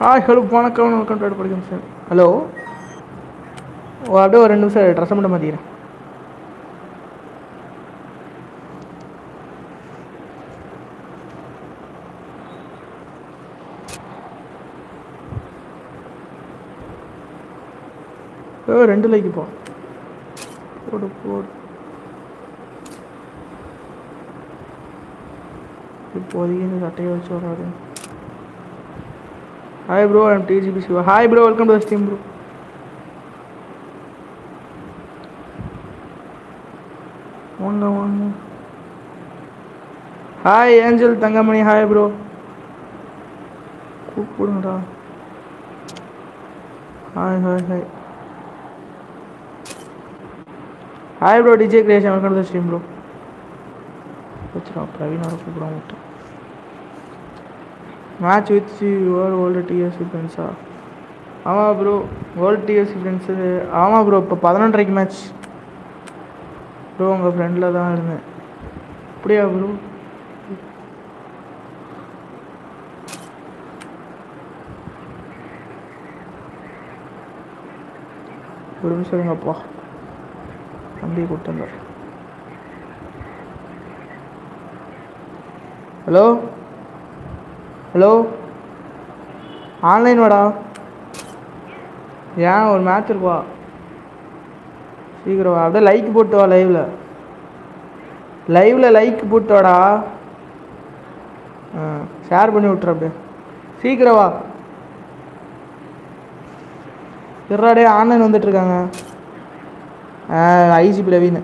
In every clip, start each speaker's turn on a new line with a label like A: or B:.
A: Hi hello வணக்கம் welcome to படிக்கும் sir. Hello அப்படியே ஒரு 2 நிமிஷம் ட்ரெஸ் மட்டும் மாற்றிக்கிறேன். ரெண்டு லைக்கு போடு போடு. இப்போதைக்கு இந்த சட்டையை வச்சு வராது. Hi bro, I'm DGP Siva. Hi bro, welcome to the stream bro. வாங்க வாங்க. Hi angel Thangamani. Hi bro, கூப்பிடுங்கடா. Hi hi hi. Hi bro, DJ creation. Welcome to the stream bro. வச்சுடா பிரவீன் வர கூப்பிடாம விட்டேன். Match with your old DSC ஃப்ரெண்ட்ஸா? ஆமாம் bro, old DSC friends. ஆமாம் ப்ரோ, இப்போ 11:30 மேட்ச் ப்ரோ. உங்கள் ஃப்ரெண்டில் தான் இருந்தேன். அப்படியா ப்ரோ? ஒரு நிமிஷம் இருங்கப்பா, தம்பியை கூப்பிட்டு. ஹலோ ஹலோ, ஆன்லைன் வாடா. ஏன் ஒரு மேட்ச் இருக்குவா, சீக்கிரம் வா. அப்படியே லைக் போட்டு வா. லைவில் லைக் போட்டு வாடா. ஷேர் பண்ணி விட்ரு. அப்படியே சீக்கிரம் வா. இருறாடே, ஆன்லைன் வந்துட்டுருக்காங்க. IGP Raveen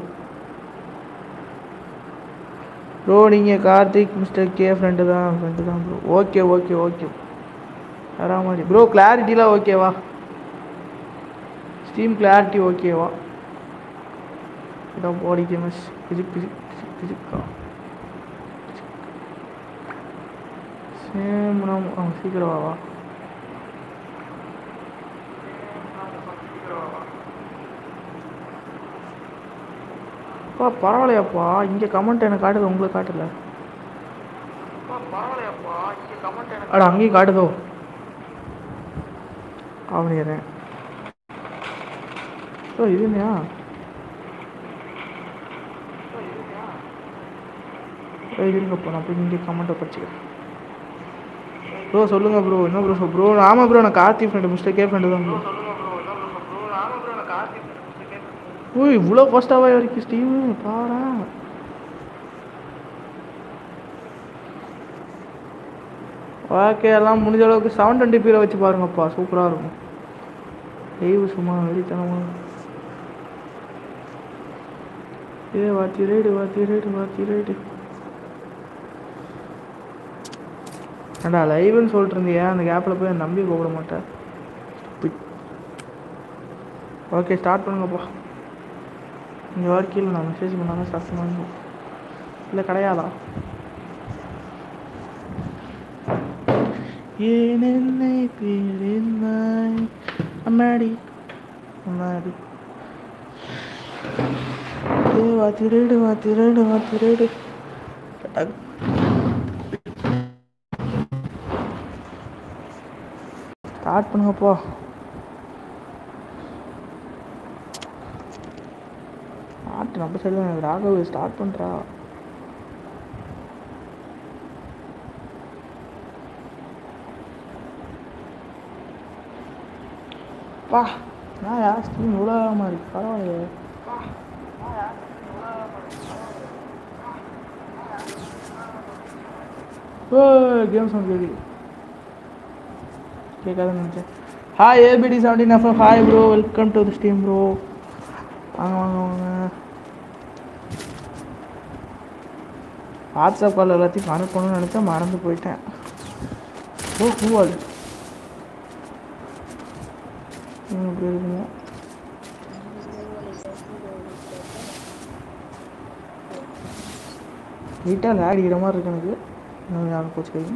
A: bro. நீங்கள் கார்த்திக் மிஸ்டர் கே ஃப்ரெண்டு தான் ப்ரோ. Okay okay okay. வராமாடி ப்ரோ. கிளாரிட்டிலாம் ஓகேவா? ஸ்ட்ரீம் கிளாரிட்டி ஓகேவா? இதான் பாடி கேமஸ். பிசிக்கா சேம் நம்ம சீக்கிரம் வா. பரவாயில்லையாப்பா, இங்கே கமெண்ட் எனக்கு காட்டுது, உங்களுக்கு காட்டல. அட அங்கேயும் காட்டுதோ? அவனிறேன். ஸோ இதுலையா இருங்கப்பா, நான் போய் இங்கே கமெண்ட்டை படிச்சுக்கிறேன். ப்ரோ சொல்லுங்கள் ப்ரோ. என்ன ப்ரோ? ப்ரோ ஆமாம் ப்ரோ, நான் Karthi friend, mister K friend தான் ப்ரோ. ஓ, இவ்வளோ ஃபஸ்ட்டாகவே வரைக்கும் ஸ்டீமு பாரு. ஓகே, எல்லாம் முடிஞ்ச அளவுக்கு 720p வச்சு பாருங்கப்பா, சூப்பராக இருக்கும். லைவ் சும்மா வெறித்தனமா. வாத்தி ரைடு. ஏண்டா லைவ்னு சொல்லிட்டு இருந்தியா, அந்த கேப்பில் போய் நம்பி கூப்பிட மாட்டேன். ஓகே, ஸ்டார்ட் பண்ணுங்கப்பா. இந்த வாழ்க்கையில் நான் மெசேஜ் பண்ணாமல் ஸ்டார்ட் பண்ணுங்க. இல்லை கிடையாதா? ஏன் என்னை பிரிந்தாய் அம்மாடி அம்மாடி. வாத்தி ரைடு. ஸ்டார்ட் பண்ணுங்கப்பா. நம்ம சைடு தான் ராகவ் ஸ்டார்ட் பண்ணுறா. பா நான் யார் ஸ்டீம் இவ்வளோ மாதிரி பரவாயில்லையே. ஓ கேம் சவுண்ட் கேட்காதுன்னு நினச்சேன். Hi ABD 17 hi bro, welcome to the stream bro. வாங்க. வாட்ஸ்அப் கால் எல்லாத்தையும் அனுப்பணும்னு நினச்சா மறந்து போயிட்டேன். ஓ கூவால் எப்படி இருக்குங்க? நீட்டாக லேட் அடிக்கிற மாதிரி இருக்கு எனக்கு. இன்னும் யாரும் போச்சு கை.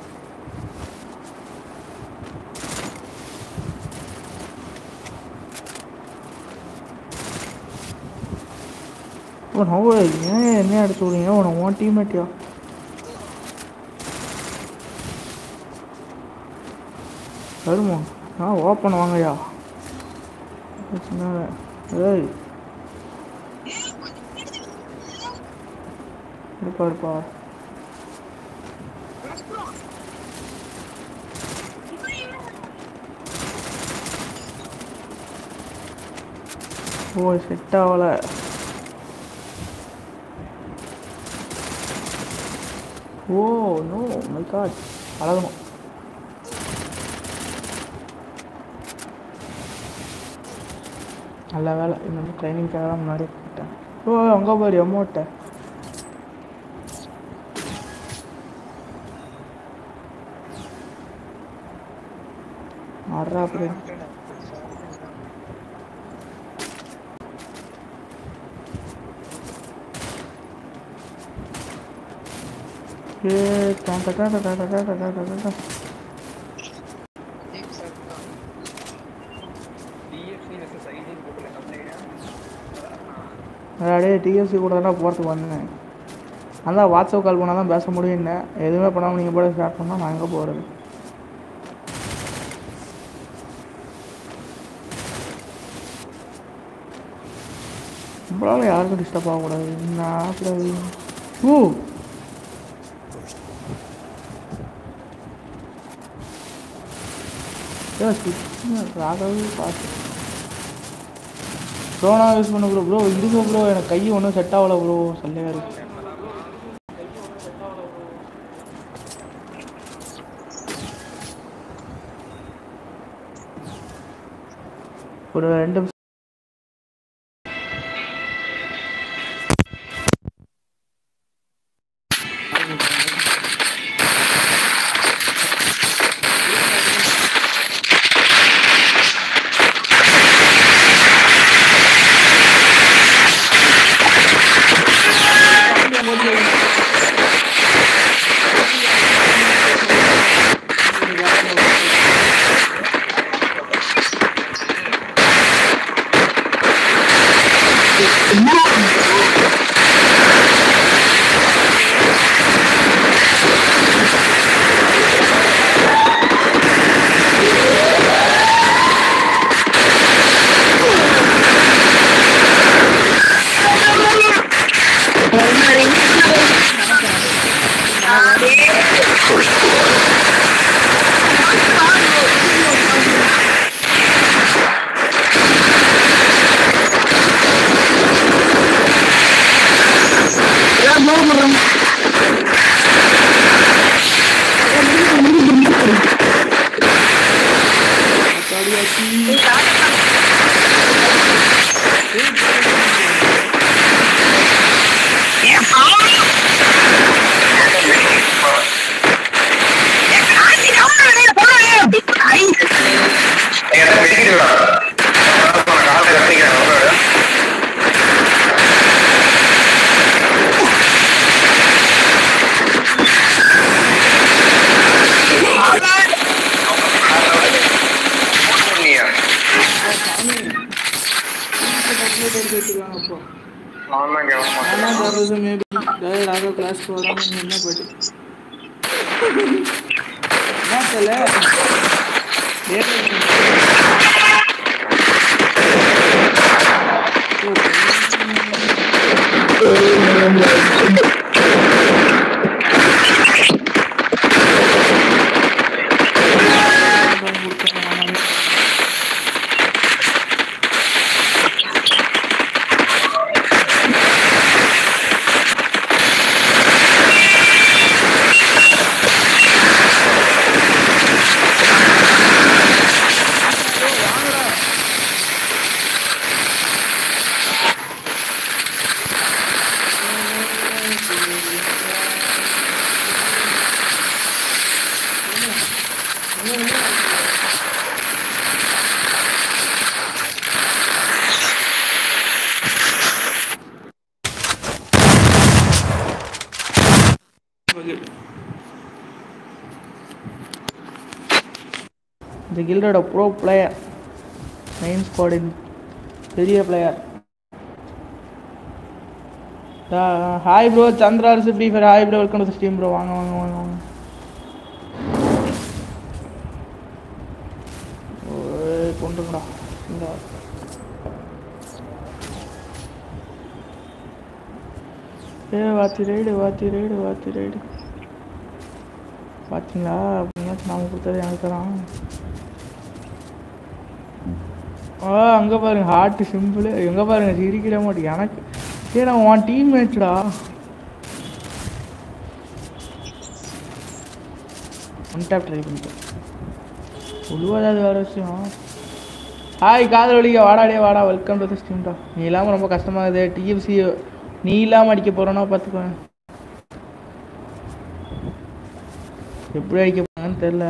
A: ஏன் என்ன அடிச்சு விடுங்க? உன் டீம்மேட்டியா? வருமா ஓப்பன் வாங்கய்யா ஏய் இருப்பா இருப்பா ஓ செட் ஆகலை ஓ நோ மை காட் அழகணும் நல்ல வேலை இந்த ட்ரைனிங்காக தான் முன்னாடி போட்டேன் ஓ அங்கே பாரு அமௌண்ட்டை ஆடுறா அப்படி அடே டிஎஃப்சி கூட தான் போகிறதுக்கு வந்தேன் அதான் வாட்ஸ்அப் கால் பண்ணால் தான் பேச முடியும் என்ன எதுவுமே பண்ணாமல் நீங்கள் போட ஸ்டார்ட் பண்ணால் நான் எங்கே போகிறது நம்மளால யாருக்கும் டிஸ்டர்ப் ஆகக்கூடாது நான் அப்படி ஓ ராகவே பார்த்து ப்ரோனா யூஸ் பண்ண ப்ரோ இதுக்கு ப்ரோ எனக்கு கை ஒன்றும் செட் ஆகலை ப்ரோ சொல்லியா இருக்கு ஒரு 2 क्लास को The Guilded a pro player, main squad in பெரிய player. Hi bro, Chandra Free Fire. Hi bro, welcome to the stream bro. வாங்க வாங்க வாங்க வாங்க. ஏ வாத்தி ரைடு பார்த்தீங்களா அப்படின்னாச்சும் நாம கொடுத்தது எனக்கு தான். அங்கே பாருங்க ஹார்ட் சிம்பிள், எங்கே பாருங்க சிரிக்கிற மாட்டேன் எனக்கு. ஏன்னா உன் டீம் மேட்ச்டா. ஒன் டேப் ட்ரை பண்ணிட்டேன் உழுவாது வேறு விஷயம். ஹாய் காதல் வலிக்க வாடாடே வாடா, வெல்கம் டு தி ஸ்ட்ரீம்டா. நீ இல்லாமல் ரொம்ப கஷ்டமாகுது. டிஎஃப்சி நீ இல்லாமல் அடிக்க போகிறோன்னா பார்த்துக்குவேன். எப்படி அடிக்க போறாங்கன்னு தெரில.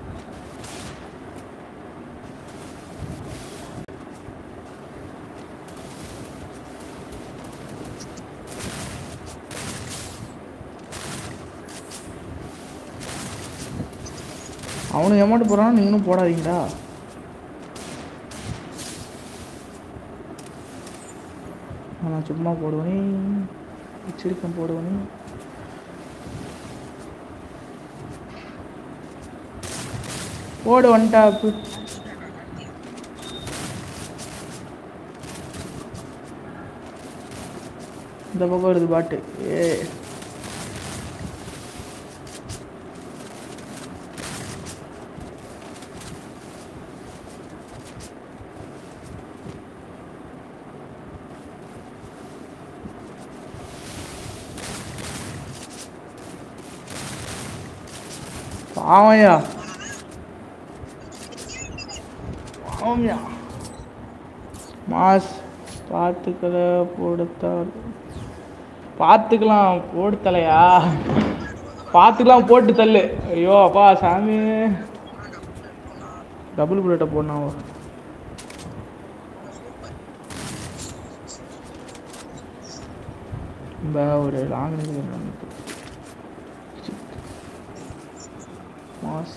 A: அவனுக்கு அமௌண்ட் போடுறான், நீங்களும் போடாதீங்கடா. நான் சும்மா போடுவேனே, வச்சிருக்கேன் போடுவேனே. போடு ஒன் டாப்பு. இந்த பக்கம் வருது பாட்டு. ஏ பாவையா பாவம்யா. மாஸ் பார்த்துக்கலாம் போடுத்தலையா, பார்த்துக்கலாம் போட்டு தள்ளு. ஐயோ அப்பா சாமி, டபுள் புல்லட்டை போடணும். ஒரு லாங் மாஸ்.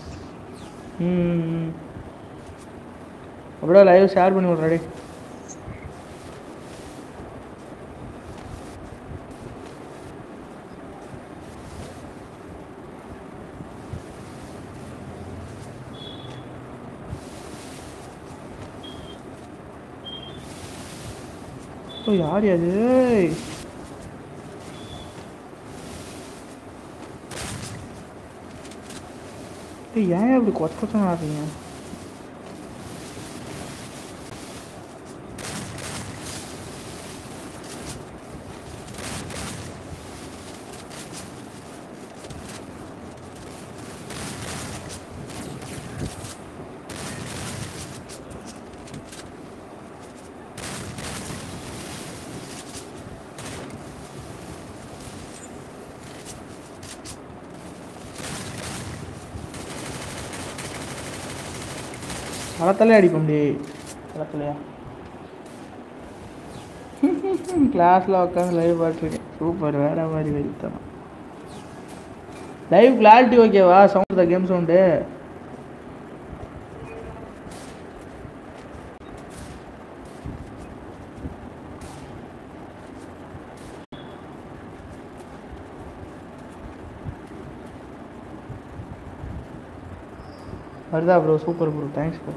A: அப்படியே லைவ் ஷேர் பண்ணி விட்றடி. யார் அது? ஏன் அப்படி கொச்சம் ஆடுறீங்க? களத்திலே அடிக்க முடியும். களத்திலையா கிளாஸில் உட்காந்து லைவ் பார்த்துருக்கேன். சூப்பர், வேறு மாதிரி வெறித்தனம். லைவ் கிளாரிட்டி ஓகேவா? சவுண்ட் தான் கேம் சவுண்டு வருதா bro? Super bro, thanks bro.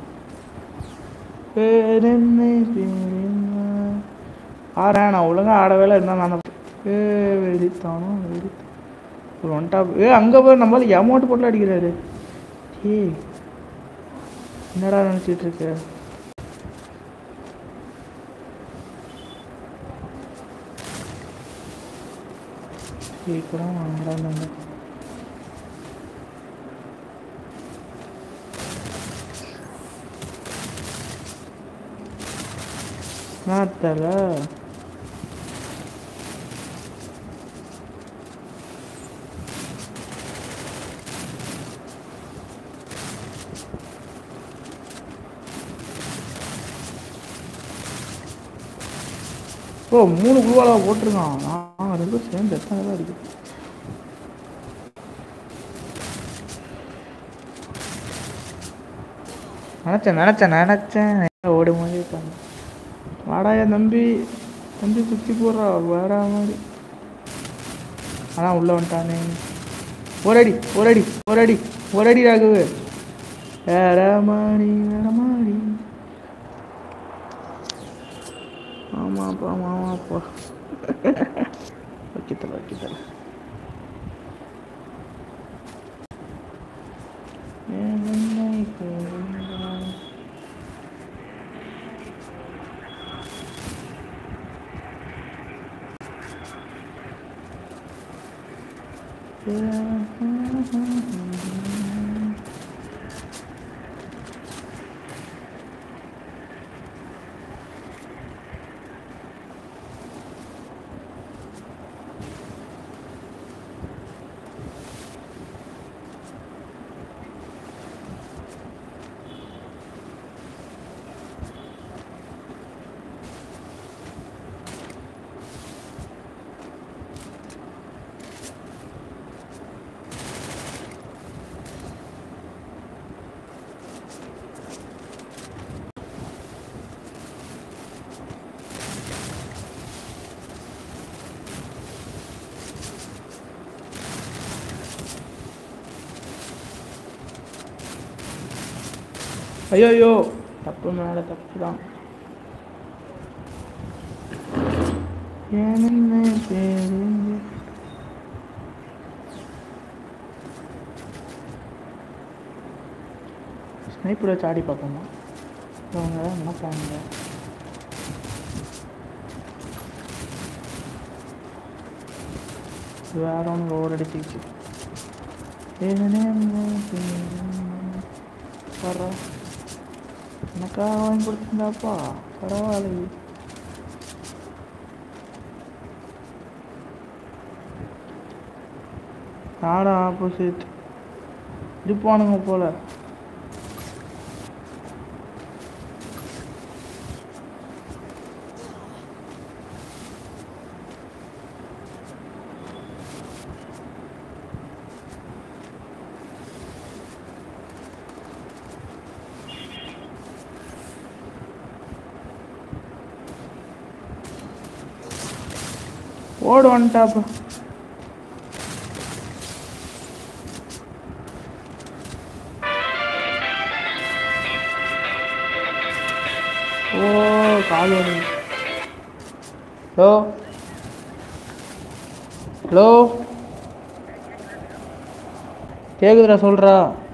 A: ஆறேன் நான் ஒழுங்காக ஆடவேல இருந்தால் நான் வெறித்தானோ ஒரு ஒன் டாப். அங்கே போய் நம்மளால அமௌண்ட் போட்டு அடிக்கிறாரு. என்னடா நினச்சிட்டு இருக்க? கேட்குறான் வாங்கடா. நாத்தல ஓ 3 குழுவால போட்டிருக்கான். நான் 2 சேர்ந்து எத்தனை தான் அடிக்கும். நினச்சேன் ஓடும் போதே இருக்காங்க. வாடாயா தம்பி சுற்றி போடுறா வேற மாதிரி. ஆனால் உள்ளே வந்துட்டானே. ஒரு அடி ராகுவு. வேற மாதிரி. ஆமாப்பா வைக்கத்தல ஐயோ தப்பு மேலே தப்பு தான். ஸ்னைப்பர் வச்சு ஆடி பார்க்கணுமா? அவங்க என்ன பண்ணாங்க? வேற ஒன்று ஓவர் அடிச்சிச்சு. வர்றா எனக்காக வாங்கி கொடுத்துருந்தாப்பா, பரவாயில்ல. நாடா ஆப்போசிட் இருப்பானுங்க போல. ஓடு வந்துட்டாப்பா. ஓ கால் வலி. ஹலோ ஹலோ கேக்குதுடா, சொல்றா.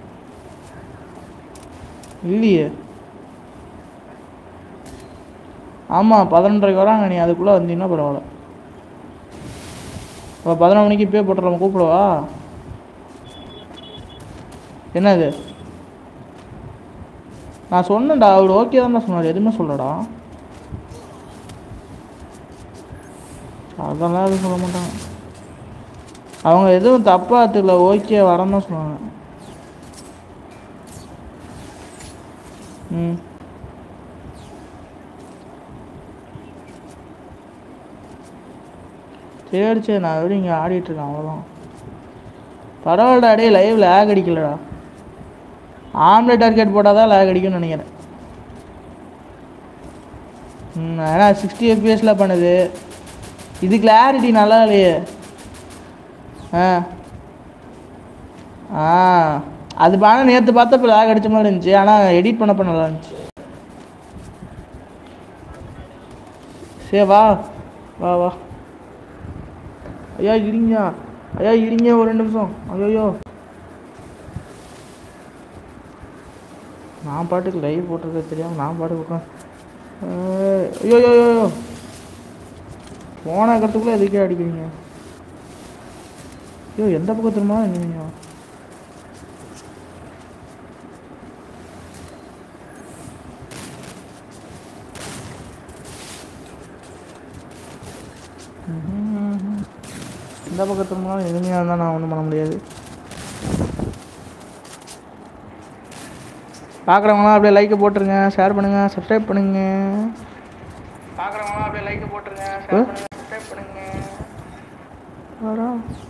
A: இல்லையே. ஆமாம் 11:30 வராங்க. நீ அதுக்குள்ளே வந்தீங்கன்னா பரவாயில்ல. இப்போ 11 மணிக்கு பே போட்டுடலாம். கூப்பிடுவா. என்னது நான் சொன்னேன்டா, அவர் ஓகே தான் சொன்னார், எதுவுமே சொல்லடா. அதெல்லாம் எதுவும் சொல்ல மாட்டாங்க. அவங்க எதுவும் தப்பாக தெரியல, ஓகே வரேன்னு தான் சொன்னாங்க. ம் சரி சரி, நான் எப்படி இங்கே ஆடிட்டுருக்கேன், அவ்வளோதான். பரவாயில்லடா. டே லைவ் லேக் அடிக்கலடா. ஆம்லேட் டார்கெட் போட்டால் தான் லேக் அடிக்கும்னு நினைக்கிறேன். ஏன்னா 60 FPS பண்ணுது. இது கிளாரிட்டி நல்லா இல்லையே. ஆ அது ஆனால் நேற்று பார்த்தா இப்போ லேக் அடித்த மாதிரி இருந்துச்சு. ஆனால் எடிட் பண்ணப்போ நல்லா இருந்துச்சு. சரி வா வா வா. ஐயா இருங்க, ஐயா இருங்க ஒரு 2 நிமிஷம். ஐயோ நான் பாட்டுக்கு லைவ் போட்டிருக்க தெரியாமல் நான் பாட்டுக்கு உட்காந்து. ஐயோ போன கருத்துக்குள்ளே எதுக்கே அடிக்கிறீங்க? ஐயோ எந்த பக்கம் திரும்ப நீங்க? எந்த பக்கம் திரும்ப எளிமையாக இருந்தால் நான் ஒன்றும் பண்ண முடியாது. பார்க்குறவங்களாம் அப்படியே லைக்கை போட்டுருங்க, ஷேர் பண்ணுங்கள், சப்ஸ்கிரைப் பண்ணுங்க. பார்க்குறவங்களாம் அப்படியே லைக்கை போட்டுருங்க, ஷேர் பண்ணுங்கள், சப்ஸ்கிரைப் பண்ணுங்க. வாடா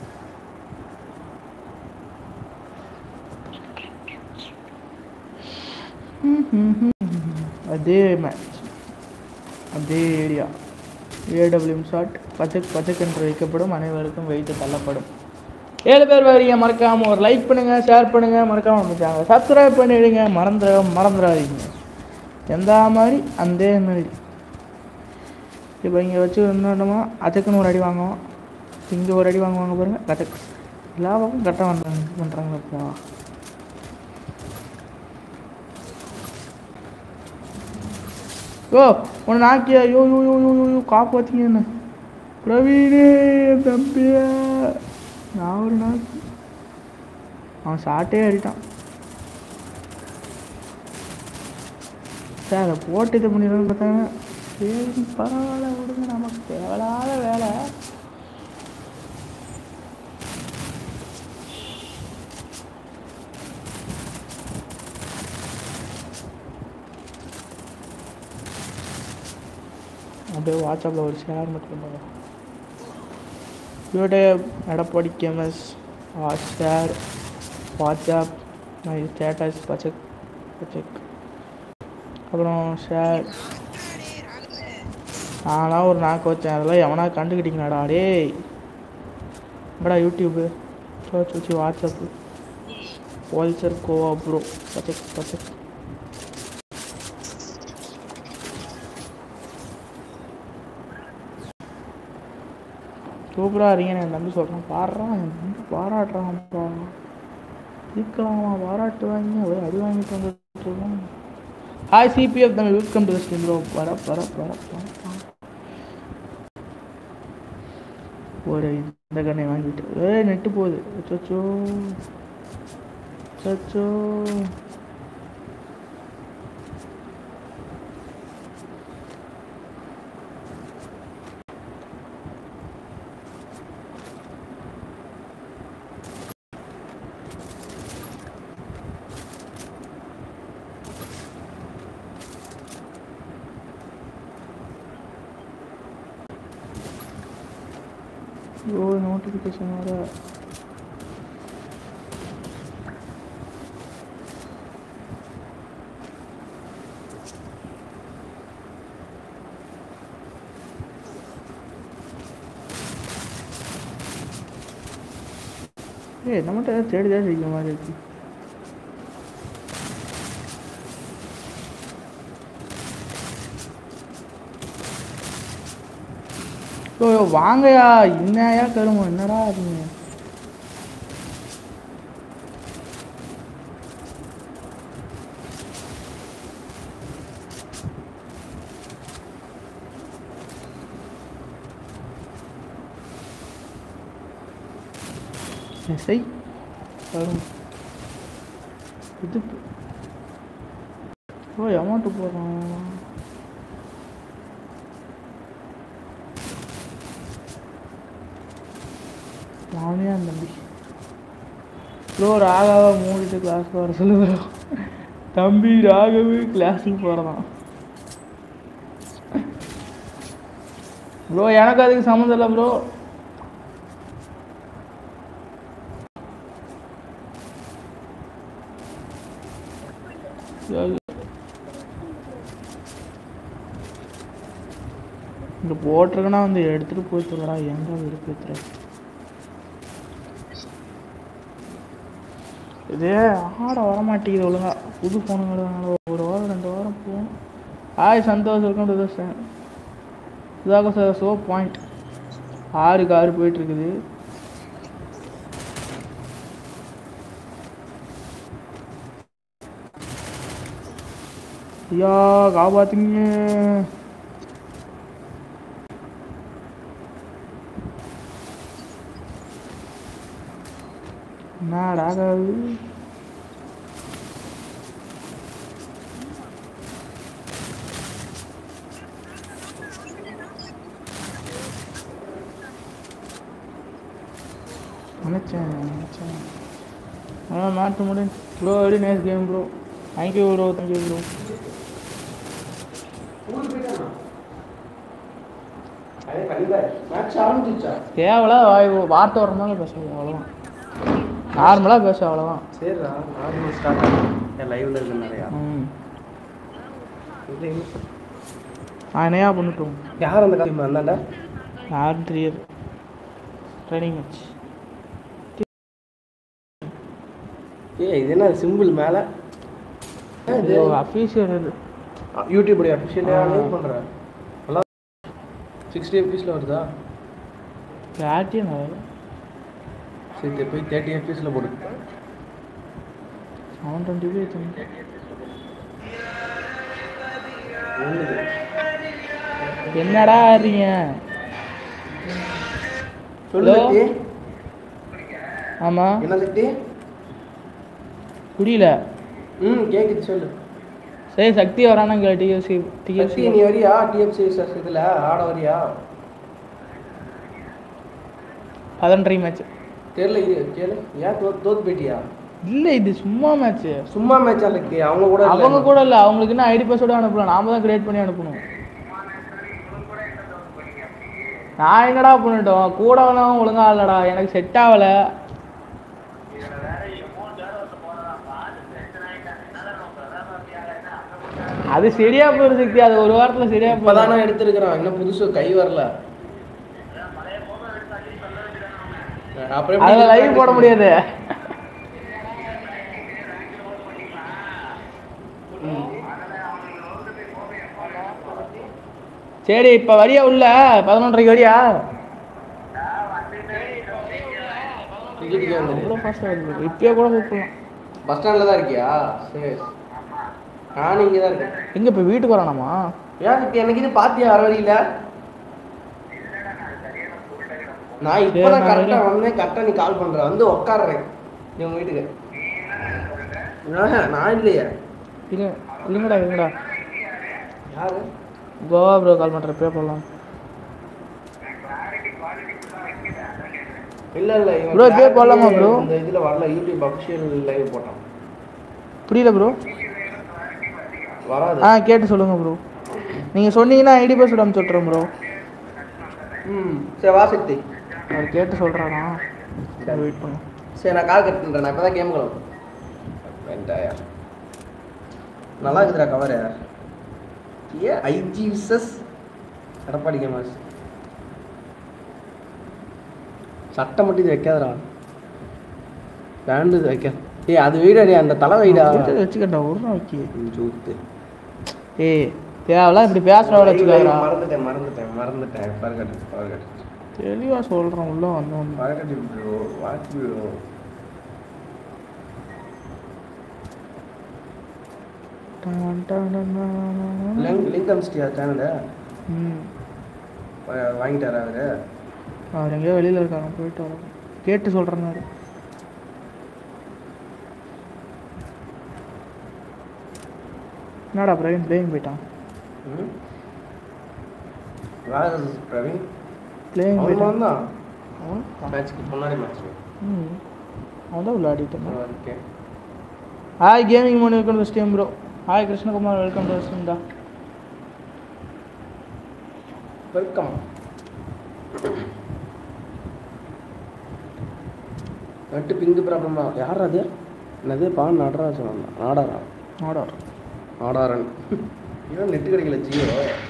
A: அதே மேட்ச், அதே ஏரியா. ஏடபிள்யூஎம் ஷாட் பச்சைக்கன்று வைக்கப்படும், அனைவருக்கும் வைத்து தள்ளப்படும். 7 பேர் வரீங்க. மறக்காமல் ஒரு லைக் பண்ணுங்கள், ஷேர் பண்ணுங்கள், மறக்காமல் முடிச்சாங்க சப்ஸ்கிரைப் பண்ணிவிடுங்க. மறந்துடாதீங்க. எந்த மாதிரி அந்த மாதிரி இப்போ இங்கே வச்சு என்னமா அச்சக்குன்னு ஒரு அடி வாங்குவோம். இங்கே ஒரு அடி வாங்குவாங்க பாருங்கள். கரெக்ட் எல்லா பக்கம் கரெக்டாக வந்தாங்க. இது பண்ணுறாங்கப்பா. யோ ஒன்று நாக்கியா. யோ யோ யோ யோ யோ காப்பாற்றிங்க என்ன பிரவீனே தம்பியா. நான் ஒரு நாக்கு அவன் ஷார்ட்டே அடிட்டான். சார் அதை போட்டு இது பண்ணிடலான்னு பார்த்தாங்க. சரி பரவாயில்ல விடுங்க, நமக்கு தேவையில்லாத வேலை. அப்படியே வாட்ஸ்அப்பில் ஒரு ஷேர் மட்டும் பண்ணுங்க. YouTube Edappadi games share WhatsApp my status பச்சக் பச்சக். அப்புறம் ஷேர் நான்லாம் ஒரு நாக்கு வச்சேன். அதெல்லாம் எவனா கண்டுக்கிட்டீங்களாடா டேய். எங்கடா யூடியூப்பு சர்ச் வச்சு வாட்ஸ்அப்பு வால்சர் கோவா ப்ரோ பச்சக் பச்சக். சூப்பராக இருக்கீங்க என் தம்பி சொல்கிறான். பாடுறான் என் தம்பி பாராட்டுறான்ப்பா. இருக்கலாமா பாராட்டுவாங்க. ஒரு அடி வாங்கிட்டு வந்துட்டுருக்கோம். ஹாய் சிபிஎஃப் தம்பி, welcome to the stream bro. ஒரு இந்த கண்ணை வாங்கிட்டு நெட்டு போகுது. அச்சோ அச்சோ. ஓ நோட்டிஃபிகேஷன் வர. நம்மகிட்ட ஏதாவது தேடிதான் இருக்கிற மாதிரி இருக்கு. ஓ வாங்கயா. என்னையா கருமம் என்னடா அதுங்க. எஸ்ஐ வரும் இது. ஓ அமௌண்ட்டு போடுறான். நானே அந்த தம்பி ப்ரோ ராகாவை மூடிட்டு கிளாஸுக்கு வர சொல்லுவேன். தம்பி ராகவே கிளாஸுக்கு போகிறதான் ப்ரோ. எனக்கு அதுக்கு சம்மந்தம் இல்லை ப்ரோ. இங்கே போட்டிருக்கேன்னா வந்து எடுத்துகிட்டு போயிட்டுருக்கடா. எங்கே விருப்பத்துற இதே ஆட வரமாட்டேங்குது ஒழுங்கா. புது ஃபோனுங்கிறதுனால ஒரு வாரம் 2 வாரம் போகணும். Hi Santhosh, welcome to the stream. இதாக சார் ஷோ பாயிண்ட் 6க்கு 6 போயிட்டுருக்குது. ஐயா காப்பாத்துங்க. என்னடா நினச்சேன் மாற்ற முடியும் ப்ரோ. Very nice game bro. Thank you bro. Thank you bro. தேவையில்ல வார்த்தை வரமாதிரி பேசுவோம் அவ்வளோதான். நார்மலாக பேச அவ்வளோதான்.
B: சரிடா நார்மல் ஸ்டார்ட் ஆகும் லைவ்ல இருக்கு நிறையா.
A: நான் என்னையா பண்ணிட்டோம்.
B: யார் அந்த காலி வந்தாண்டா?
A: யாரும் தெரியாது. Training match.
B: இது என்ன சிம்பிள் மேலே
A: இது அஃபீஷியல். இது
B: யூடியூபுடைய அஃபிஷியலாக பண்ணுறேன். நல்லா 60 FPS வருதா?
A: கிளாரிட்டியே நல்லா
B: சரி போய் 30 FPS போடு.
A: 720p என்னடா ஆடுறீங்க?
B: சொல்லு
A: Hello?
B: சக்தி.
A: ஆமாம்
B: என்ன சக்தி?
A: புரியல.
B: கேக்குது சொல்லு.
A: சரி சக்தி வரானாங்க டிஎஃப்சி
B: சக்தி நீ வரியா டிஎஃப்சி இதில் ஆட வரியா?
A: 11:30 மேட்ச்.
B: தெரியல இது கேளு. ஏன் தோத்து போயிட்டியா?
A: இல்லை இது சும்மா மேட்ச்சு.
B: சும்மா மேட்ச் சக்தி அவங்க கூட
A: அவங்க கூட இல்லை, அவங்களுக்கு என்ன ஐடி பாஸ்வேர்டு அனுப்பலாம், நாம தான் கிரியேட் பண்ணி அனுப்பணும். நான் என்னடா பண்ணிட்டோம், கூட வேணாம் ஒழுங்கா இல்லடா, எனக்கு செட் ஆகலை. அது சரியா போயிரு சக்தி, அது ஒரு வாரத்துல சரியா போயிடும்.
B: இப்பதானே எடுத்துருக்கிறான், இன்னும் புதுசு கை வரல. அப்புறம்
A: அதில் லைவ் போட முடியாது. சரி இப்போ வரியா உள்ள 11:30 வரியா? அவ்வளோ ஃபாஸ்ட்டாக வருது, இப்பயே கூட கூப்பிடலாம்.
B: பஸ் ஸ்டாண்டில் தான் இருக்கியா? சரி நானும் இங்கே தான் இருக்கேன்.
A: எங்கே இப்போ வீட்டுக்கு வரானாமா?
B: ஏன் இப்போ எனக்கு இது பார்த்தியா வர வழியில்? நான் இப்போ தான் கரெக்டாக வந்தேன், கரெக்டாக நீ கால் பண்ணுற வந்து உட்காடுறேன் நீ உங்கள் வீட்டுக்கு. நான் இல்லையே.
A: இல்லை இல்லைங்கடா இல்லைங்கடா.
B: யாரு?
A: கோவா ப்ரோ கால் பண்ணுற பே பண்ணலாம்.
B: இல்லை இல்லை
A: ப்ரோ பே போடலாமா ப்ரோ?
B: இந்த இதில் வரல, யூடியூப் அஃபிஷியல் லைவ் போட்டான்.
A: புரியல ப்ரோ.
B: வராது.
A: கேட்டு சொல்லுங்கள் ப்ரோ. நீங்கள் சொன்னீங்கன்னா ஐடி பாஸ்வேர்டு அனுப்பிச்சு விட்றேன் ப்ரோ.
B: சரி வா சக்தி.
A: அவர் கேட்டு சொல்கிறானா? வெயிட் பண்ணு.
B: சரி நான் கால் கட் பண்ணுறேன், நான் இப்போ தான் கேம் கிளம்பும். வெண்டாயா நல்லா இருக்குதுடா cover. IG wishes Edappadi gamers. சட்டை மட்டும் இது வைக்காதடா, பேண்டு இது வைக்க. அது வீடா அந்த தலை வைடா
A: வச்சுக்கண்டா ஒரு நாள் வைக்கி
B: சூத்து.
A: தேவையில்லாம் இப்படி பேசுகிறவளை வச்சுக்காதா.
B: மறந்துட்டேன் பரகட்டு
A: தெளிவாக சொல்கிறேன் உள்ள வந்தோம்.
B: பரகட்டு ப்ரோ வாட்ச் ப்ரோ. லிங்க் அனுப்பிச்சிட்டியா சேனலு? வாங்கிட்டாரா அவரு?
A: அவர் எங்கேயோ வெளியில் இருக்காங்க, போயிட்டு வரோம். கேட்டு சொல்கிறேன்னாரு. என்னடா பிரவீன் பிளேயிங் போயிட்டான்?
B: பிரவீன்
A: பிளேயிங் போயிட்டான்
B: தான். மேட்ச்க்கு முன்னாடி மேட்ச்.
A: அவன் தான் விளையாடிட்டு இருந்தான். ஓகே. ஹாய் கேமிங் மோன், welcome to stream bro. Hi Krishnakumar, welcome to stream டா.
B: வெல்கம். நட்டு பிங்கு ப்ராப்ளம் தான். யார் அது? என்னது பான் நடராஜன்? ஆடாரன். இவன் நெட்டு கிடைக்கல ஜியோ.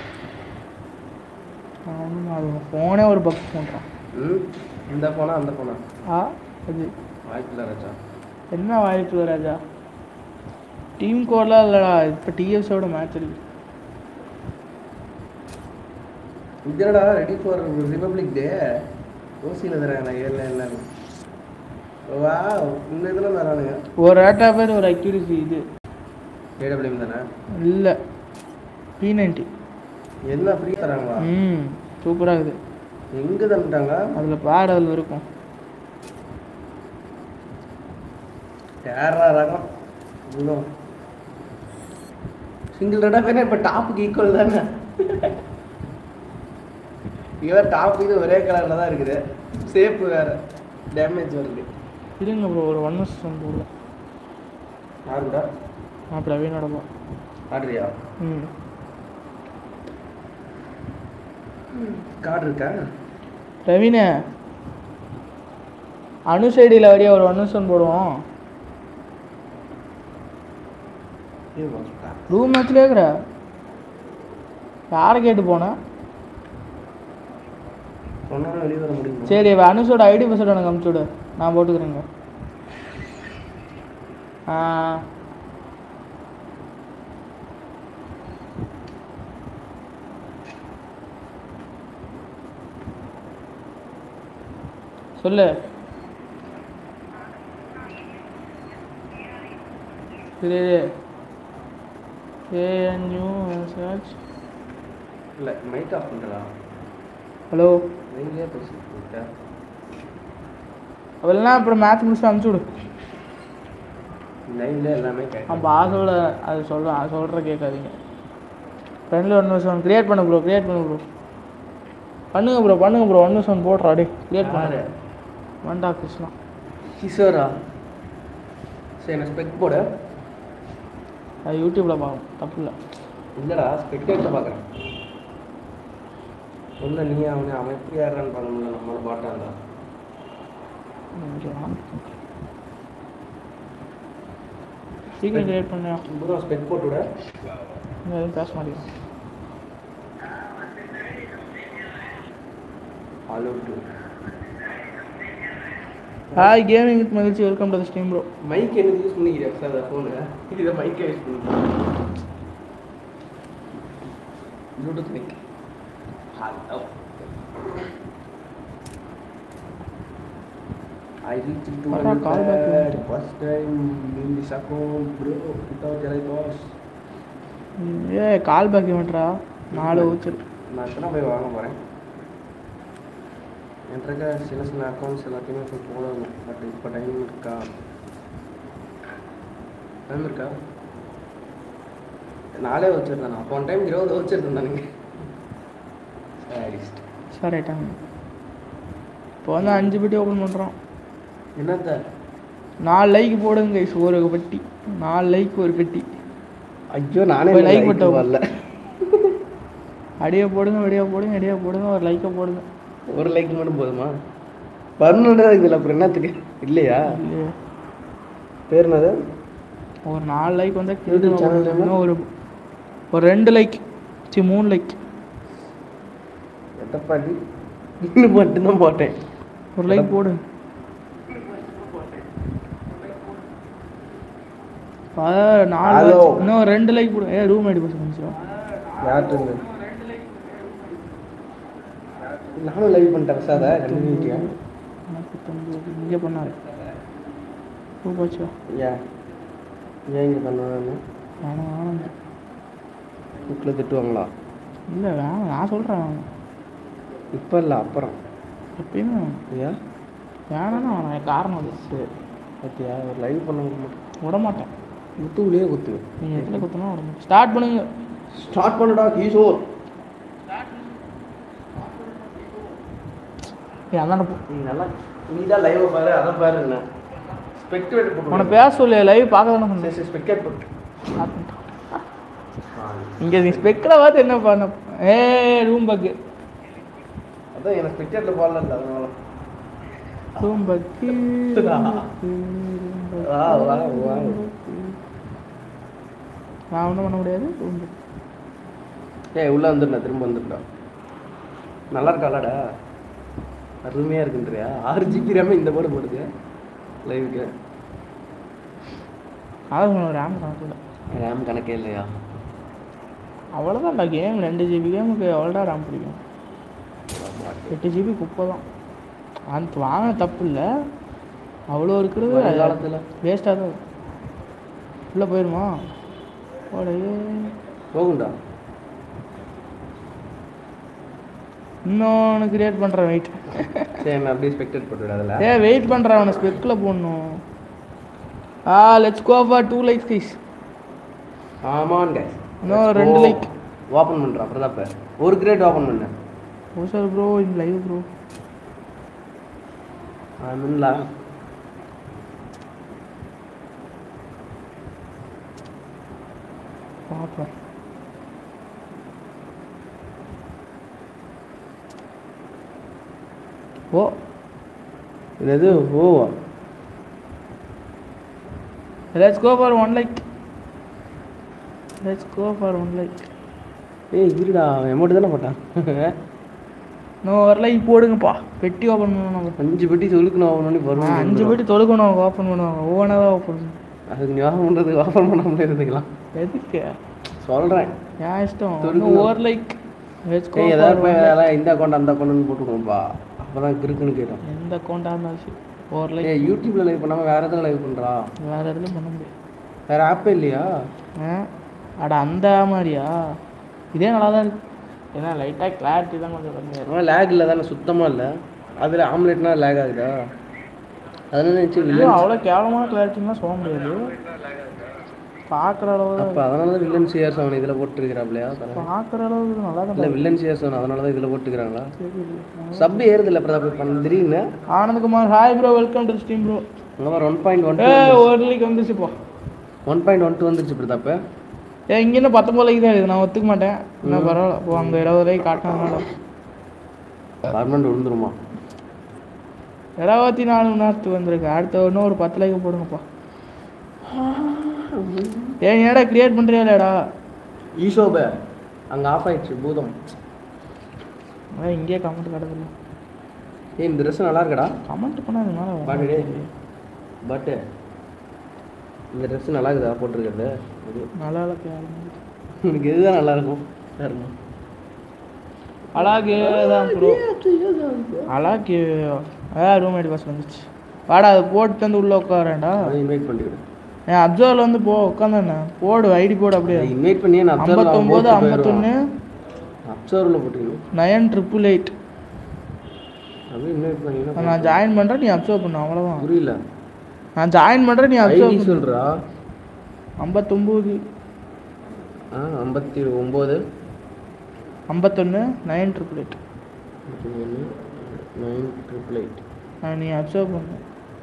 A: அது ஃபோனே ஒரு பக் பண்ணுறான்.
B: இந்த ஃபோனா அந்த ஃபோனா?
A: அது
B: வாய்ப்பில்லை ராஜா.
A: என்ன வாய்ப்பு ராஜா? டீம் கோடெலாம் இல்லைடா, இப்போ டிஎஃப்ஸோட மேட்ச் இருக்கு.
B: இதனடா ரெடி ஃபார் ரிபப்ளிக் டே. ஓசியில் தராங்க 7 வா இந்த இதில் தரானுங்க.
A: ஒரு ரேட்டா பேர் ஒரு அக்யூரிசி. இது
B: ஏடபிள்யூஎம் தானே?
A: இல்லை P90.
B: என்ன ஃப்ரீ தராங்களா?
A: சூப்பராக இருக்குது.
B: எங்கே தந்துட்டாங்க?
A: அதில் பேட் அதில் இருக்கும்.
B: யாரா ரகம் இவ்வளோ சிங்கிள் ரெடா பேர் இப்போ டாப்புக்கு ஈக்குவல் தானே. இவர் டாப் இது ஒரே கலரில் தான் இருக்குது, சேப்பு வேறு டேமேஜ் வருது.
A: இருங்க ப்ரோ, ஒரு 1 போடல.
B: யாருடா?
A: பிரவீனோட தான்
B: ஆடுறியா? கார்டு இருக்கா?
A: பிரவீனே அனுசைடியில் வரையா ஒரு 1 போடுவோம். ரூம் மேட்ச்லேயே இருக்கிற யாரை கேட்டு போனேன்?
B: வெளியே வர முடியும்.
A: சரி அனுசோட ஐடி பாஸ்வேர்டு எனக்கு அனுப்பிச்சு விடு, நான் போட்டுக்கிறேங்க. சொல்லு. இது ஏஎன்யூ சர்ச்.
B: இல்லை மைக் ஆஃப் பண்ணுறா.
A: ஹலோ
B: நீங்களே பேசிட்டு இருக்க.
A: அவெல்லாம் அப்புறம் மேட்ச் முடிச்சு அனுப்பிச்சி விடு.
B: லைனில் எல்லாமே கேட்கும்.
A: நம்ம ஆசோட அது சொல்கிற கேட்காதீங்க. ஃப்ரெண்டில் 1 கிரியேட் பண்ண ப்ரோ. பண்ணுங்க ப்ரோ 1 போடுறா. டே கிரியேட் பண்ணு. வண்டா கிருஷ்ணா
B: கிஷோரா. சரி நான் ஸ்பெக் போட.
A: அது யூடியூப்பில் பார்க்கணும், தப்பு இல்லை.
B: இல்லைடா ஸ்பெக்டேட்டில் பார்க்குறேன். ஒன்றும் நீ அவன் எப்படி ஏறான்னு பார்க்க முடியல. நம்மளோட பாட்டாண்டா
A: சீக்கிரம் கிரியேட் பண்ணியா
B: ப்ரோ. ஸ்பெக் போட்டு விட.
A: எதுவும் பேச மாட்டேங்கிறேன். ஹாய் கேமிங் வித் மகிழ்ச்சி. Welcome to the stream bro.
B: Mike என்ன யூஸ் பண்ணிக்கிறீங்க சார்? அந்த ஃபோனு இதை மைக்கை யூஸ் பண்ணிக்கிறேன். Bluetooth mike. Hello. I reached to first time in this account bro without any cost.
A: Call back இவன்ட்ரா 4 வச்சு.
B: நான் எத்தனை போய் வாங்க போகிறேன். என்கிட்ட சில அக்கௌண்ட்ஸ் எல்லாத்தையுமே போய் போடணும். பட் இப்போ டைம் இருக்கா? நாளே வச்சுருந்தேன். நான் போன டைம் 20 வச்சுருந்தேன்.
A: சார் ரைட்டாங்க. இப்போ வந்து 5 பெட்டி ஓப்பன் பண்ணுறோம்.
B: என்னத்த
A: 4 லைக் போடுங்க கைஸ். ஒரு பெட்டி 4 லைக் ஒரு பெட்டி.
B: ஐயோ நானே
A: லைக் மட்டும்
B: வரல.
A: அடியே போடுங்க, ஒரு லைக்கை போடுங்க.
B: ஒரு லைக் மட்டும் போதுமா? வரணுன்றதா இருக்குல்ல, அப்புறம் என்னத்துக்கு? இல்லையா? பேர் என்னது?
A: ஒரு 4 லைக் வந்து இன்னும் ஒரு 2 லைக் 3 லைக்.
B: எட்டப்பாடி இன்னும் மட்டும்தான் போட்டேன்.
A: ஒரு லைக் போடு. இன்னும் 2 லைக் போடு. ரூம் ஐடி பசங்க
B: யார்ட்டு நானும் லைவ் பண்ணிட்டேன் சார்.
A: இங்கே பண்ணாரு போச்சா?
B: ஏன் இங்கே பண்ணுவாங்க?
A: வேணாம்
B: வீட்டில் திட்டுவாங்களா?
A: இல்லை வேணாம், நான் சொல்கிறேன்.
B: இப்போ இல்லை அப்புறம்
A: எப்பயுமே
B: ஏன்
A: வேணாம்னா வேணாம், காரணம் அது.
B: சரி ஓகேயா? ஒரு லைவ் பண்ண
A: விட மாட்டேன்.
B: முத்துவிலேயே குத்து.
A: நீங்கள் எதில் குத்துனா விட மாட்டேன். ஸ்டார்ட் பண்ணுங்க.
B: ஸ்டார்ட் பண்ணுடா கிஷோர்.
A: அதான
B: நீ நல்லா நீ தான் லைவை பாரு. அதை பாரு. என்ன ஸ்பெக்டேட் போட்டு
A: உன்னை பேச சொல்லி லைவ் பார்க்க தானே சொன்னேன்.
B: சரி ஸ்பெக்டேட் போட்டு
A: இங்கே நீ ஸ்பெக்கில் பார்த்து என்ன பண்ண? ரூம் பக்கு.
B: அதான் எனக்கு ஸ்பெக்டேட்டில் போடல. அதனால
A: ரூம் பக்கு. நான் ஒன்றும் பண்ண முடியாது. ரூம் பக்கு.
B: உள்ளே வந்துடுண்ணா. திரும்ப வந்துட்டா. நல்லா இருக்காளாடா? அருமையாக இருக்குன்றியா? 6 GB ரேமே இந்த போர்டு போடுது லைவுக்கு.
A: அதான் ரேம் கணக்கு.
B: ரேம் கணக்கே இல்லையா?
A: அவ்வளோதான்டா. கேம் 2 GB கேமுக்கு எவ்வளோடா ரேம் பிடிக்கும்? 8 GB குப்பை தான். அந்த வாங்கின தப்பு இல்லை. அவ்வளோ இருக்கிறது
B: காலத்தில்
A: வேஸ்ட்டாக தான். உள்ளே போயிடுமா?
B: போகுண்டா.
A: இன்னொன்று கிரியேட் பண்ணுறேன். வெயிட்.
B: சரி நான் அப்படியே ஸ்பெக்டேட் போட்டுவிட. அதில்
A: வெயிட் பண்ணுறேன். அவனை ஸ்பெக்கில் போடணும். Let's go for 2 likes guys.
B: ஆமாம் கைஸ்.
A: இன்னும் 2 லைக்
B: ஓப்பன் பண்ணுறேன். அப்புறம் தான் பேர் ஒரு கிரேட் ஓப்பன் பண்ணேன்.
A: ஓ sir bro in live bro.
B: ஆமாங்களா?
A: பார்ப்பேன். ஓ
B: இது எது? ஓவா.
A: Let's go for 1 like. Let's go for 1 like.
B: இருடா அமௌண்ட் தானே போட்டான்.
A: இன்னும் 1 லைக் போடுங்கப்பா. பெட்டி ஓப்பன் பண்ணணும்.
B: 5 பெட்டி தொழுக்கணும். ஆகணும்னு வருவாங்க.
A: 5 பெட்டி தொழுக்கணும். ஓப்பன் பண்ணுவாங்க. ஒவ்வொன்றா ஓப்பன் பண்ணுவாங்க.
B: அதுக்கு ஞாபகம் பண்ணுறதுக்கு ஓப்பன் பண்ணாமலே இருந்துக்கலாம்.
A: எதுக்கு
B: சொல்கிறேன்.
A: ஏன் இஷ்டம். 1 லைக். லெட்ஸ் கோ.
B: ஏதாவது இந்த அக்கௌண்ட் அந்த அக்கௌண்ட்னு போட்டுக்கோப்பா. அப்பதான் கிறுக்குன்னு கேட்டோம்.
A: எந்த அக்கௌண்ட்டாக இருந்தாலும் சரி ஒரு லைக்.
B: ஏய் யூடியூப்ல லைவ் பண்ணாமல் வேறு எதுவும் லைவ் பண்ணுறா?
A: வேறு எதுலையும் பண்ண முடியாது.
B: வேறு ஆப்பே இல்லையா?
A: அட அந்த மாதிரியா? இதே நல்லா தான் இருக்குது. ஏன்னா லைட்டாக கிளாரிட்டி தான் கொஞ்சம் கம்மியாக இருக்கும்.
B: ஆனால் லேக் இல்லை தானே, சுத்தமாக இல்லை. அதில் ஆம்லேட்னா லேக் ஆகுதா? அதனால நினச்சி
A: வில்லன் அவ்வளோ கேவலமான கிளாரிட்டிலாம் சொல்ல முடியாது. பார்க்குற அளவு
B: அப்போ அதனால தான் வில்லன் சிஆர் செவன் இதில் போட்டுருக்கிறாப்லையா?
A: பார்க்குற அளவுக்கு நல்லா தான்
B: இல்லை வில்லன் சிஆர் செவன் அதனால தான் இதில் போட்டுக்கிறாங்களா? சப் ஏறுது இல்லை பிரதாப் பண்ண திடீர்னு.
A: Anandkumar hi bro, welcome to stream bro.
B: அங்கே 1.1
A: ஒரு லைக் வந்துச்சு இப்போ.
B: 1.12 வந்துருச்சு பிரதாப்.
A: இங்கே இன்னும் 19 லைக் தான் இருக்குது. நான் ஒத்துக்க மாட்டேன். இன்னும் பரவாயில்ல. இப்போ அங்கே 20 லைக் காட்டினதுனால
B: பர்மனெண்ட் விழுந்துருமா?
A: 24 மணி நேரத்துக்கு வந்திருக்கு. அடுத்த இன்னும் ஒரு 10 லைக் போடுங்கப்பா. ஏடா கிரியேட் பண்ணுறியா இல்லையாடா?
B: ஈஷோபே அங்கே ஆஃப் ஆயிடுச்சு பூதம்.
A: அதான் இங்கேயே கமெண்ட் கிடக்குது.
B: இந்த ட்ரெஸ் நல்லா இருக்கடா.
A: கமெண்ட் பண்ணால் அதனால
B: பட்டு இந்த ட்ரெஸ் நல்லா இருக்குதா போட்டிருக்கிறது?
A: நல்லா இருக்கு.
B: எனக்கு எதுதான் நல்லா இருக்கும்?
A: அழகு தான் ப்ரோ. அழகு ரூம்மேட் பஸ் வந்துச்சு. வாடா அதை போட்டு வந்து உள்ளே உட்காரேன்டா.
B: இன்வைட் பண்ணிவிடு.
A: அப்சர்வில் வந்து போ உட்காந்தானே போடு ஐடி போடு. அப்படியே
B: இன்வைட் பண்ணி
A: 59 51
B: அப்சர்வில் போட்டுக்கணும்
A: 9888.
B: அப்படியே இன்வைட் பண்ணி
A: நான் ஜாயின் பண்ணுறேன், நீ அப்சர்வ் பண்ணு. அவ்வளோதான்.
B: புரியல.
A: நான் ஜாயின் பண்ணுறேன், நீ அப்சர்வ்
B: சொல்கிறா.
A: 59
B: 59
A: 51 9888
B: 9888.
A: நீ அப்சர்வ் பண்ணு.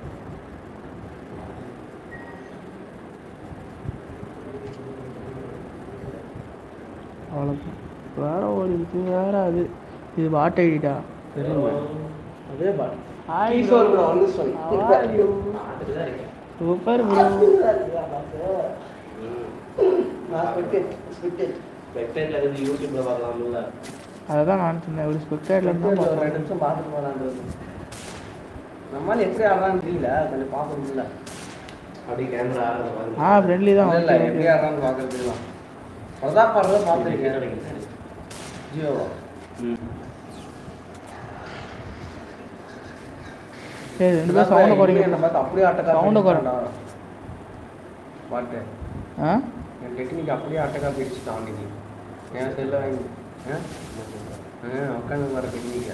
A: அவ்வளோதான். வேற ஒரு இது வேற. அது இது பாட் ஐடிடா.
B: தெரியுமா? அதே பாட்.
A: ஹாய்
B: ஈஸ்வர் ப்ரோ வந்து
A: சூப்பர் ப்ரோ. அதுதான் நான் சொன்னேன். ஒரு ஸ்பெக்டேட்ல இருந்தா
B: ஒரு 2 நிமிஷம் பார்த்துட்டு போகலான்றது. நம்மளால எப்படி ஆடுறான்னு தெரியல, கொஞ்சம் பார்க்க முடியல. அப்படி கேமரா ஆடுறது
A: ஃப்ரெண்ட்லி தான்.
B: இல்லை எப்படி ஆடுறான்னு பார்க்கறது தான். பிரதாப் ஆடுறத பார்த்துருக்கேன். ஜியோவா?
A: சரி, 2 பேரும் சவுண்டை குறைங்க.
B: என்ன பார்த்து அப்படியே ஆட்டக்கா
A: சவுண்டை குறைண்டா
B: பாட்டு. என் டெக்னிக் அப்படியே ஆட்டக்கா பிடிச்சிட்டான் அன்னைக்கு. என் செல்ல வாங்கி உட்காந்து வர டெக்னிக்கை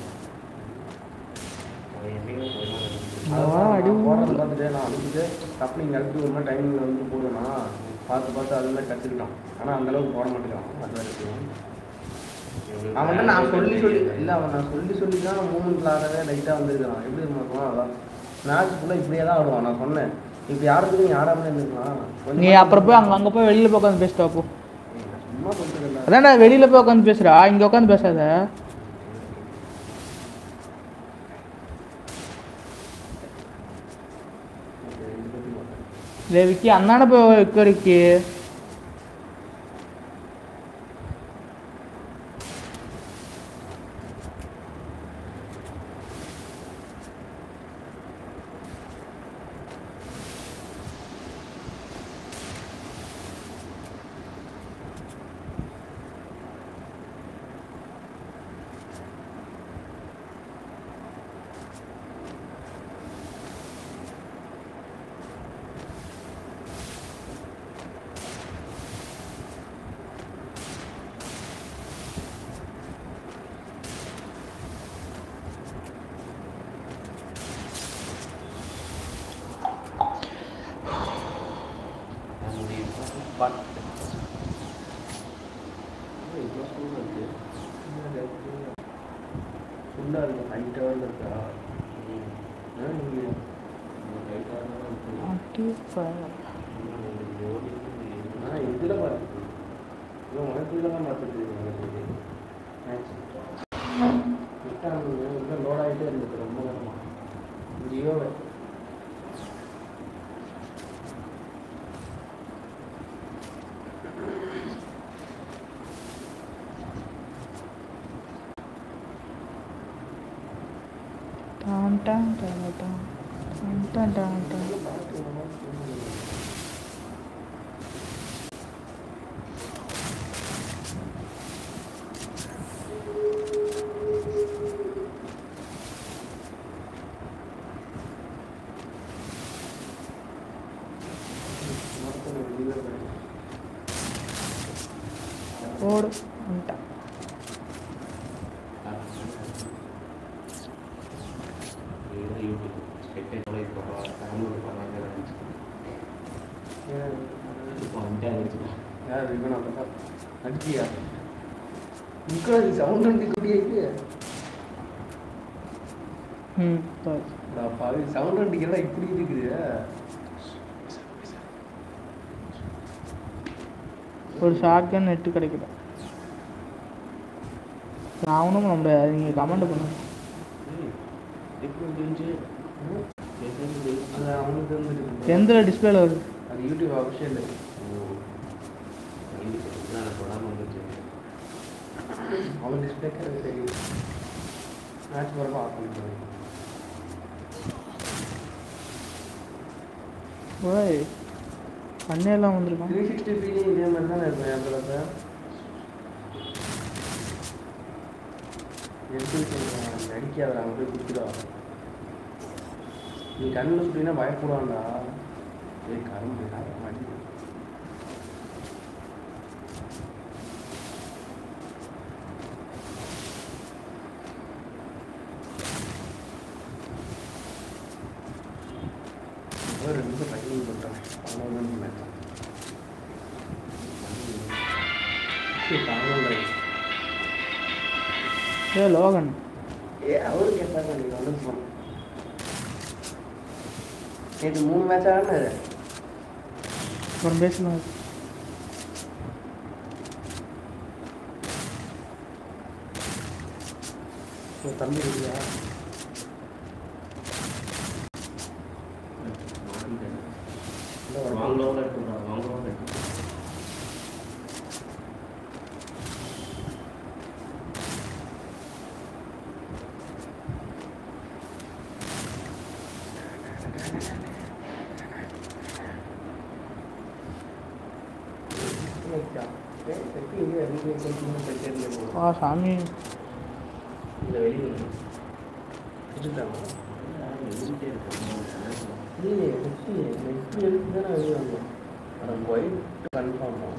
B: போடுறது பார்த்துட்டு நான் அனுப்பிட்டு தப்பு நீங்கள் அடுத்து ஒரு மாதிரி டைமிங்கில் வந்து போடுவேன்னா பார்த்து அதெல்லாம் கற்றுக்கிட்டான். ஆனால் அந்தளவுக்கு போட மாட்டேங்கான். அது வரைக்கும் அவன்கிட்ட நான் சொல்லி இல்லை, அவன் நான் சொல்லி தான் மூமெண்ட்டில் ஆடவே லைட்டாக வந்துருக்கான். எப்படி இருக்கும் அதான் மேட்ச் ஃபுல்லாக இப்படியே தான் ஆடுவான். நான் சொன்னேன் இப்போ யாருக்கு நீ ஆடாமல் இருந்துக்கலாம்.
A: நீ அப்புறம் போய் அங்கே போய் வெளியில் போய் உட்காந்து பேசிட்டா போ.
B: சும்மா சொல்லிட்டு
A: அதான்டா வெளியில் போய் உட்காந்து பேசுகிறா, இங்கே உட்காந்து பேசாத. விக்கி அண்ணான போய் விக்கி.
B: லோட் ஆகிட்டே இருந்துச்சு ரொம்ப நேரமாக ஜியோவை.
A: ஓடு வந்துட்டேன்.
B: யார் இருக்கணும் அப்போ அடிச்சியா முக்காது சவுண்ட் வந்து குடியாக்கு பாவி சவுண்ட் அடிக்கிறதா இப்படி இருக்குது.
A: ஒரு ஷார்ட்கன் நெட்டு கிடைக்கல. நான் ஒன்றும் பண்ண முடியாது, நீங்கள் கமெண்ட் பண்ணுங்க.
B: அது அவனுக்கு வந்துட்டு
A: எந்த டிஸ்பிளேல வருது?
B: அது யூடியூப் அபிஷியல். அவன் டிஸ்பிளேக்கு அது சரி மேட்ச் வரப்போ ஆஃப் பண்ணிடுவாங்க.
A: ஓய் பண்ணையெல்லாம் வந்திருக்கான்.
B: 360 இதே மாதிரி தானே இருக்கும் என் பிள்ளை. எப்படி சொல்கிறேன் நடிக்காத அவங்க போய் கொடுத்துடா. நீ கண்ணில் சுட்டினா பயப்படுவான்டா. கரும்பு மாட்டி ரெண்டு பேரும் ட்ரைனிங் பண்ணுறேன்.
A: லோகன்
B: அவரு கேட்டாங்க நீங்கள் வந்து சொன்னோம். நேற்று 3 மேட்ச் ஆடினாரு.
A: அப்புறம் பேசலாம்.
B: தம்பி இல்லையா
A: சாமி
B: இல்லை வெளியே இல்லையே நெக்ஸ்ட் எழுத்து தானே வெளியே வந்தோம். ஆனால் ஒயிட் கன்ஃபார்ம் தான்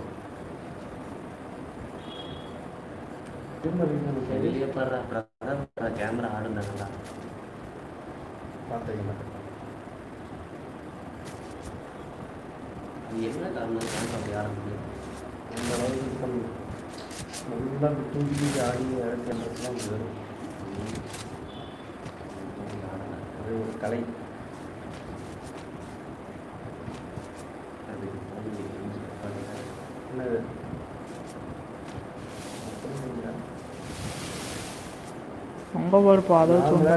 B: வெளியே பாடுற கேமரா ஆடுனாங்களா பார்த்துக்க மாட்டேன். என்ன காரணம் அப்படி ஆரம்பிச்சு அந்த அளவுக்கு இது பண்ணி நல்லா தூக்கி ஆடி இடத்துலாம் வரும். அது ஒரு கலை. என்னது
A: ரொம்ப பருப்பு அதை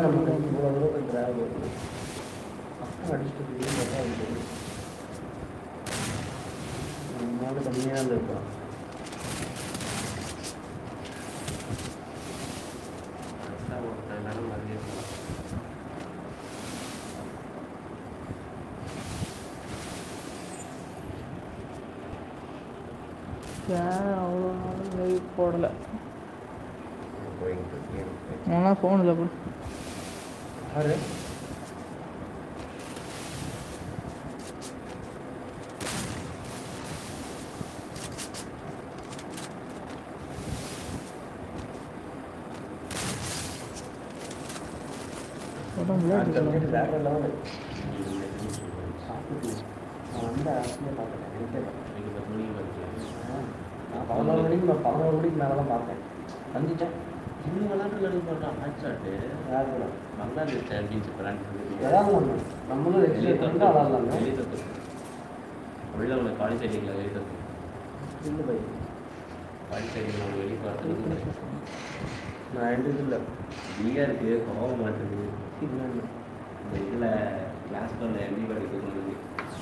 B: அடிச்சுட்டு கம்மியாக தான் இருப்பான்.
A: அவ்வளோ லைவ் போடலை. ஆனால் ஃபோன் இல்லை போய்
B: யாரு வேற லெவலு சாப்பிட்டு நான் வந்து ஆசையாக பார்த்துட்டேன். நான் 11 மணிக்கு மேலே தான் பார்த்தேன். வந்துட்டேன். இன்னும் விளாட்டு போட்டான் மேட்ச் ஆட்டு யார் கூட பங்களாதேஷ் சாம்பியன்ஷிப் விளாட்லாம். நம்மளும் ரெஜிஸ்டர் விளாட்லாங்க.
C: உள்ள காலேஜ் சைடிங்கில் வெளியே தப்பு
B: இல்லை பை
C: காலேஜ் சைடிங்கில் அவங்க வெளியே பார்த்து
B: நான் ரெண்டு இல்லை
C: ஃப்ரீயாக இருக்குது போக மாட்டேங்குது.
B: இல்லை
C: இந்த இதில் கிளாஸ் பண்ண எம்பி படிக்க சொன்னது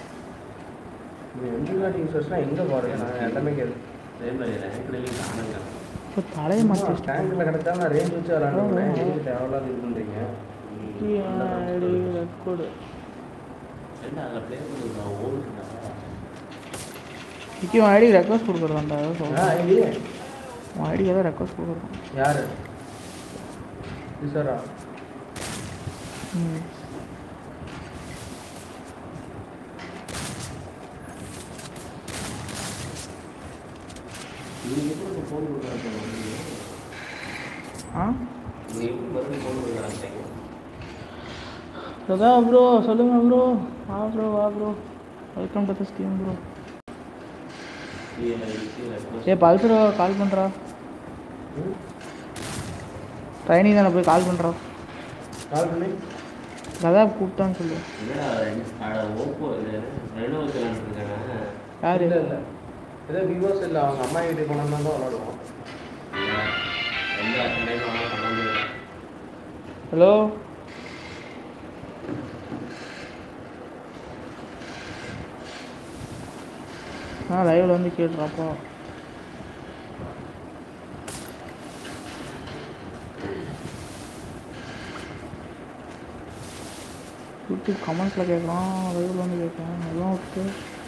B: நீ எம்பி யூசர்ஸ்னால் எங்கே போகிறேன் நான் எல்லாமே கேள்வி.
C: அதே மாதிரி ரேங்க்லேயும் காணுங்க.
A: இப்போ தலையை மாற்றி
B: டேங்கில் கிடச்சா நான் ரேஞ்ச் வச்சு விளாண்டுறேன். தேவையில்லாத இது பண்ணுறீங்க.
A: ரெக்கார்டு
C: என்ன அதில் ப்ளே பண்ணி ஓடுறா
A: விக்கி உன் ஐடிக்கு ரெக்வஸ்ட் கொடுக்குறதாண்டா.
B: ஐடி
A: உன் ஐடிக்கு ஏதாவது ரெக்வஸ்ட் கொடுக்குறான்.
B: யார் சாரா?
A: ம்
C: நீங்கள் ஃபோன் கொடுக்குறாங்க.
A: ஆ
C: நீ எப்படி மறுபடியும் ஃபோன் கொடுக்குறாங்க?
A: அதான் ப்ரோ சொல்லுங்கள் ப்ரோ. வா bro welcome to the stream bro. Pulsar call பண்ணுறா. ட்ரைனிங் தானே போய் கால் பண்ணுறா.
B: கால் பண்ணி
A: அதான் கூப்பிட்டான்னு சொல்லு.
C: ஓப்போ ரெனோவுக்கு விளாண்டுருக்கானே.
A: யார்?
B: இல்லை ஏதோ விவோஸ் இல்லை, அவங்க அம்மா வீட்டுக்கு போனோம்னா தான் விளாடுவோம்.
C: எந்த டைம் ஆனால் பண்ண முடியல.
A: ஹலோ லைவில் வந்து கேட்டுறாப்பா. யூடியூப் கமெண்ட்ஸில் கேட்குறான், லைவில் வந்து கேட்குறான். அதெல்லாம் விட்டு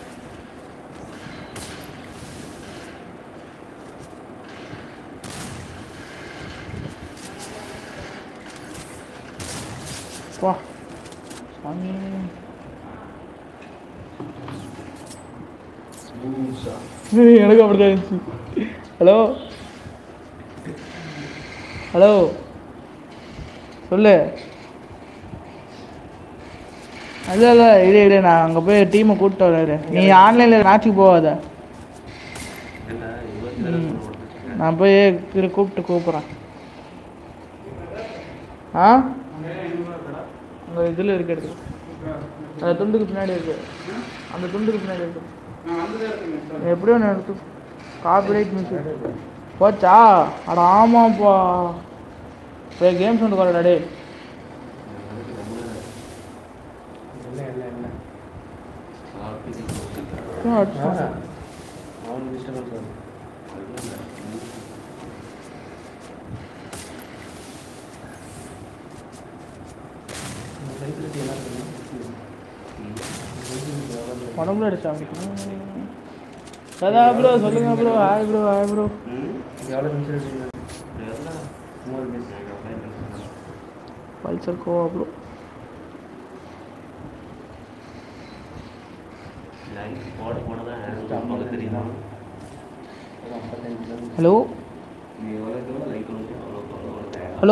A: வா சாமி. எனக்கு அப்படிதான் இருந்துச்சு. ஹலோ ஹலோ சொல்லு. இல்லை இரு நான் அங்கே போய் டீமை கூப்பிட்டு வரேன். நீ ஆன்லைனில் மேட்ச்சுக்கு போகாத. நான் போய் கூப்பிட்றேன். ஆ உங்கள் இதில் இருக்கிறது அந்த துண்டுக்கு பின்னாடி இருக்கு. அந்த துண்டுக்கு பின்னாடி இருக்கு. எப்படியோ நான் எடுத்து காப்பிரைட் மியூசிக் போச்சா? அட ஆமாப்பா. போய் கேம்ஸ் வந்து குறடா டே.
B: அவன் டிஸ்டர்பன்ஸ் வரும்.
A: உடம்புல அடிச்சா சதா ப்ரோ சொல்லுங்க ப்ரோ. Hi bro.
B: எவ்வளோ நிமிஷம்
A: பல்சர் கோவா bro. Hello hello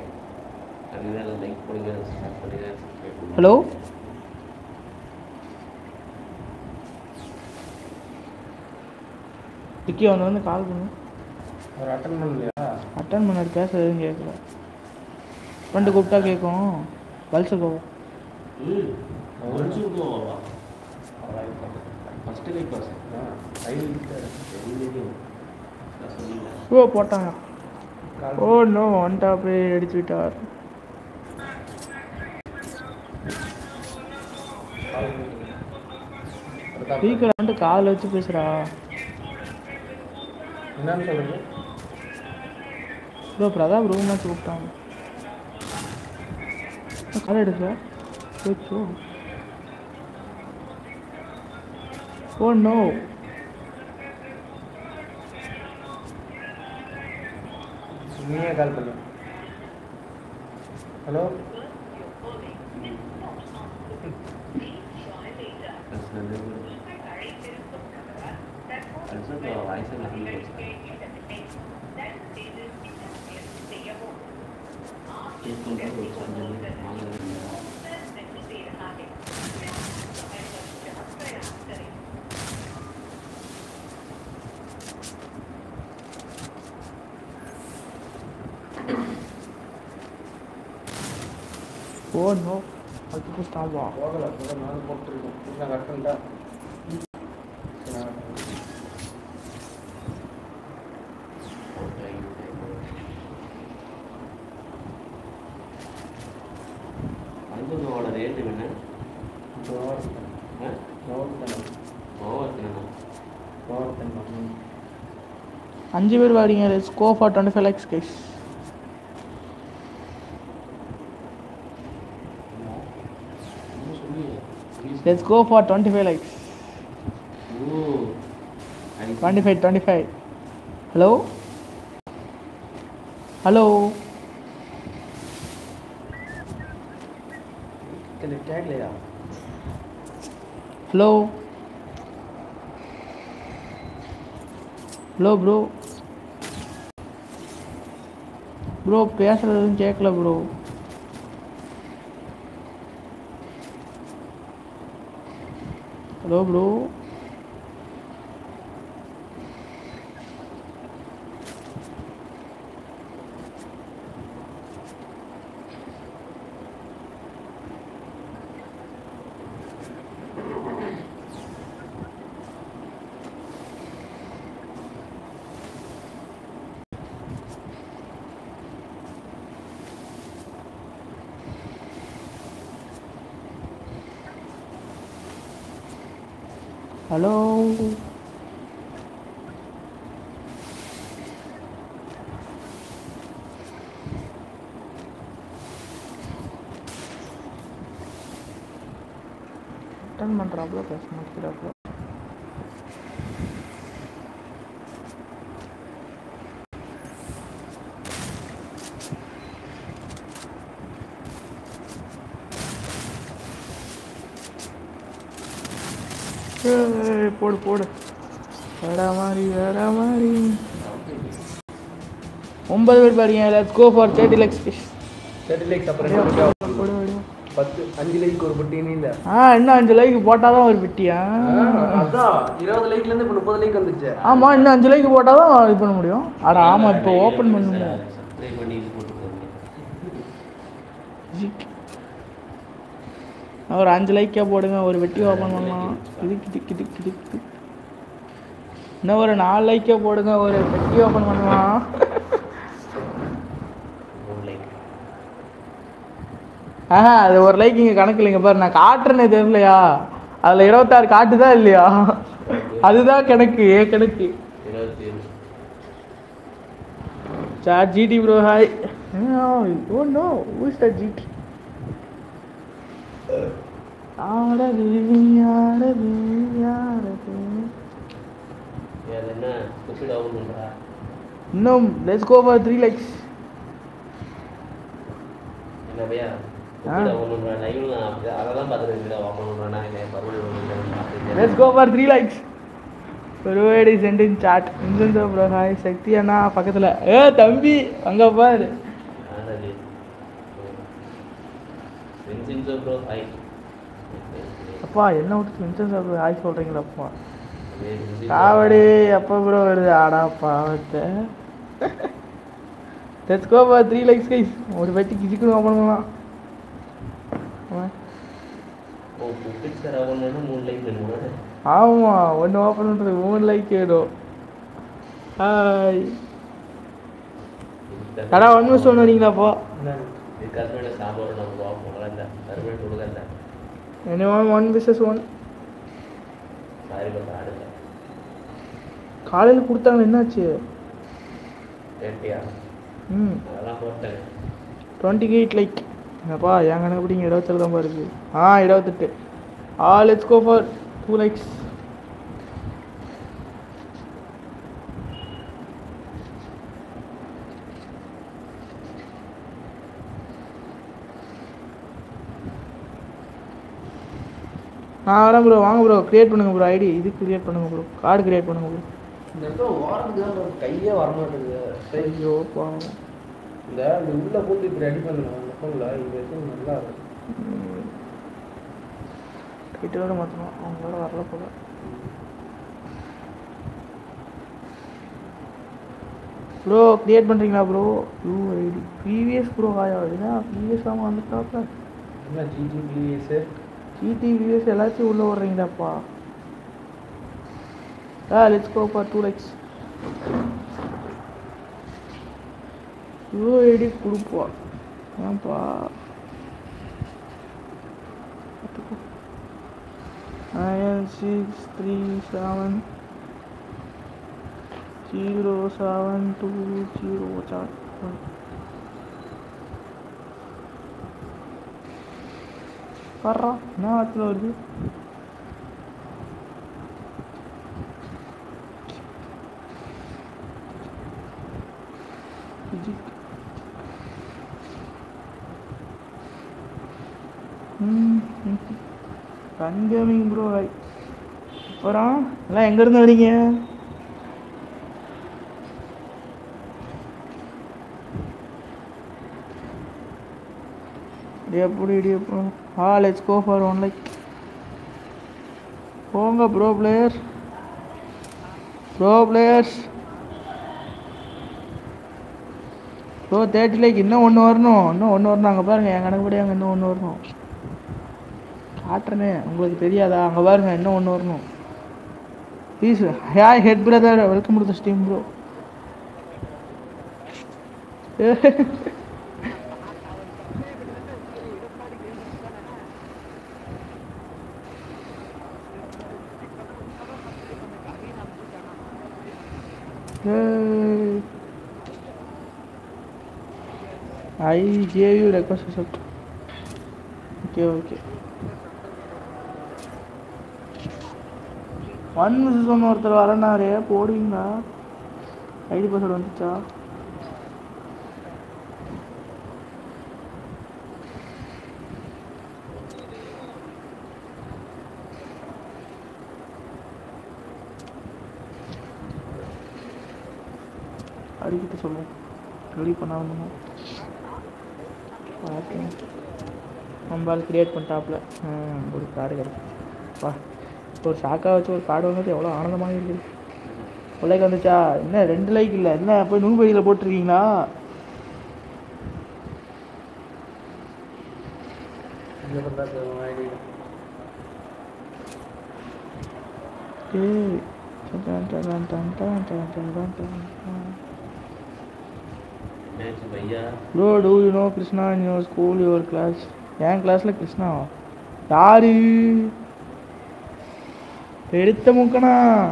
A: hello Vicky வந்து கால் பண்ணு.
B: ஒரு அட்டன் பண்ணலையா?
A: அட்டன் பண்ணாரு, பேச எதுவும் கேட்கல. ஃப்ரெண்டு கூப்பிட்டா கேட்கும். பல்சர் கோவா. ஓ போட்டாங்க. ஓ நோ வந்துட்டா போய் அடிச்சு விட்டார். ஸ்பீக்கர் வந்துட்டு கால் வச்சு பேசுகிறா.
B: என்னன்னு சொல்லுங்க
A: ப்ரோ. பிரதாப் ரூம் மேட்ச் கூப்பிட்டாங்க. கால் எடுக்கல. போச்சோ. Oh no.
B: நீயே கால் பண்ணு. Hello
A: oh no. அதுக்கு ஸ்டாப்பா
B: போகலை நான் போட்டுருக்கேன். நான் கட் பண்ணிட்டா
C: ரேட்டு என்ன?
A: 5 பேர் வாரீங்க. Let's go for 25 lakhs guys. Let's go for 25 lakhs. 25. Hello?
B: கேட்கலையா?
A: Hello bro. ப்ரோ பேசுறது எதுவும் கேட்கல bro. Hello bro. Hello attend பண்ணுறாப்புல பேச மாட்டேங்கிறாப்புல. போடு போடு வேற மாதிரி 9 பேர் பாருங்க. Let's go for 30 lakhs.
B: 30 lakhs அப்புறம்
A: போடு போடு
B: 5 லைக் ஒரு பெட்டின்னு இல்லை.
A: இன்னும் 5 லைக் போட்டால் தான் ஒரு பெட்டியா?
B: அதான் 20 லைக்லேருந்து இப்போ 30 லைக் வந்துச்சு.
A: ஆமாம், இன்னும் 5 லைக் போட்டால் தான் இது பண்ண முடியும். அட ஆமாம், இப்போ ஓப்பன் பண்ணணும்.
C: சப்ஸ்கிரைப் பண்ணி இது போட்டுக்கோங்க.
A: ஒரு 5 லைக்கே போடுங்க, ஒரு வெட்டி ஓப்பன் பண்ணலாம். இது இன்னும் ஒரு 4 லைக்கே போடுங்க, ஒரு வெட்டி ஓப்பன் பண்ணலாம்.
C: 3 லைக்.
A: அது ஒரு லைக் இங்கே கணக்கு இல்லைங்க பாரு. நான் காட்டுறேன்னு தெரியலையா? அதில் 26 காட்டுதா இல்லையா? அதுதான் கணக்கு. கணக்கு
C: 27.
A: Sir GD bro hi. Don't know who is that GD. ஆடது யாரது யாரது.
C: என்ன ஸ்டூபிட் ஆகுதுன்றா?
A: இன்னும் லெட்ஸ் கோ ஃபார் 3 lakhs.
C: என்ன பையா ஸ்டூபிட் ஆகுதுன்றா? லைவ்ல நான் அதை தான் பார்த்துட்டு இருக்கேன். வாங்கணும்ன்றா என்ன பரவாயில்ல.
A: Let's go for 3 lakhs. ஒருவேடி சென்ட் இன் சாட். இன்சென்ஸ் ப்ரோ ஹாய். சக்தி அண்ணா பக்கத்தில். தம்பி அங்கே பாரு.
C: ஆனது வின்சென்ட் ப்ரோ ஹாய்.
A: அப்பா என்ன விட்டு வின்சென்ட் ப்ரோ ஹாய் சொல்கிறீங்களப்பா? காவடி எப்போ ப்ரோ வருது? ஆடா பாவத்தை. Let's go for 3 lakhs guys. ஒரு வெட்டிக்கு இதுக்கு ஓப்பன் பண்ணலாம்.
C: ஓ பிக்சர் ஆகணும்னா 3 லைக் வேணும்.
A: ஆமாம், ஒன்று ஓப்பன் பண்ணுறதுக்கு 3 லைக் வேணும். ஹாய் கடா 1 மிஸ் 1 வரீங்களாப்பா?
C: இதுக்காக சாம்பார் நம்ம வாங்கல தருவேன் கொடுக்கல.
A: anyone 1 vs 1?
C: சாரி பட் ஆடல.
A: காலையில் கொடுத்தாங்க, என்னாச்சு?
C: கேட்டியா? அதெல்லாம் போட்டேன்.
A: 28 லைக். என்னப்பா என் கணக்கு பிடிங்க 27 தான் பாருக்கு. 28. Let's go for 2 lakhs. வரேன் ப்ரோ. வாங்க ப்ரோ, க்ரியேட் பண்ணுங்க ப்ரோ. ஐடி இது க்ரியேட் பண்ணுங்க ப்ரோ. கார்டு க்ரியேட் பண்ணுங்க ப்ரோ.
B: இந்த இடத்துல ஓரத்துக்கு கையே வரமாட்டேங்குது.
A: ஐயோ பாவம்.
B: இந்த உள்ள போட்டு இப்படி அடி பண்ணலாம் அந்த ஃபோனில். இது எதுவும் நல்லா இருக்கும்.
A: டைட்டிலோட மாற்றணும். அவங்களோட வரல போல. ப்ரோ க்ரியேட் பண்ணுறீங்களா ப்ரோ? ஐடி ப்ரீவியஸ் ப்ரோ ஹாயா? அப்படின்னா ப்ரீவியஸ் ஆமாம் வந்துட்டாப்பா.
B: என்ன ஜிடி பிஎஸ்
A: ஜிடி விஎஸ் எல்லாத்தையும் உள்ளே வர்றீங்களாப்பா? Let's go for 2 lakhs. ID கொடுப்பா ஏன்ப்பா? 96370720 வர்றா. என்ன வாரத்தில் வருது? கன்கமிங் ப்ரோ. அப்புறம் எல்லாம் எங்கேருந்து வரீங்க? எப்படி இடியப்போ let's go for one like. போங்க ப்ரோ பிளேயர்ஸ். Bro 30 like. இன்னும் ஒன்று வரணும். அங்கே பாருங்க, என் கணக்குப்படி அங்கே இன்னும் ஒன்று வரணும். காட்டுறேனே, உங்களுக்கு தெரியாதா? அங்கே பாருங்க, இன்னும் ஒன்று வரணும். Please. Hi head brother, welcome to the stream bro. I gave you request accept. Okay. 1 miss ஒன்று ஒருத்தர் வரனாரே, போடுவீங்களா? ஐடி பாஸ்வேர்டு வந்துச்சா? அடிக்கிட்ட சொல்லுவோம். ரெடி பண்ணாமல் ஓகே. நம்மளால் க்ரியேட் பண்ணிட்டாப்புல ஒரு கார்டு கிடைக்கும். ஒரு ஷாக்காக வச்சு ஒரு கார்டு வாங்கிறது எவ்வளோ ஆனந்தமாக இருக்குது. ஒரு லைக் வந்துச்சா? என்ன 2 லைக் இல்லை, என்ன போய் நூபடியில் போட்டிருக்கீங்களா? Bro do you know Krishna in your school your class? என் கிளாஸில் கிருஷ்ணாவா? யாரு எடுத்த முக்கனா?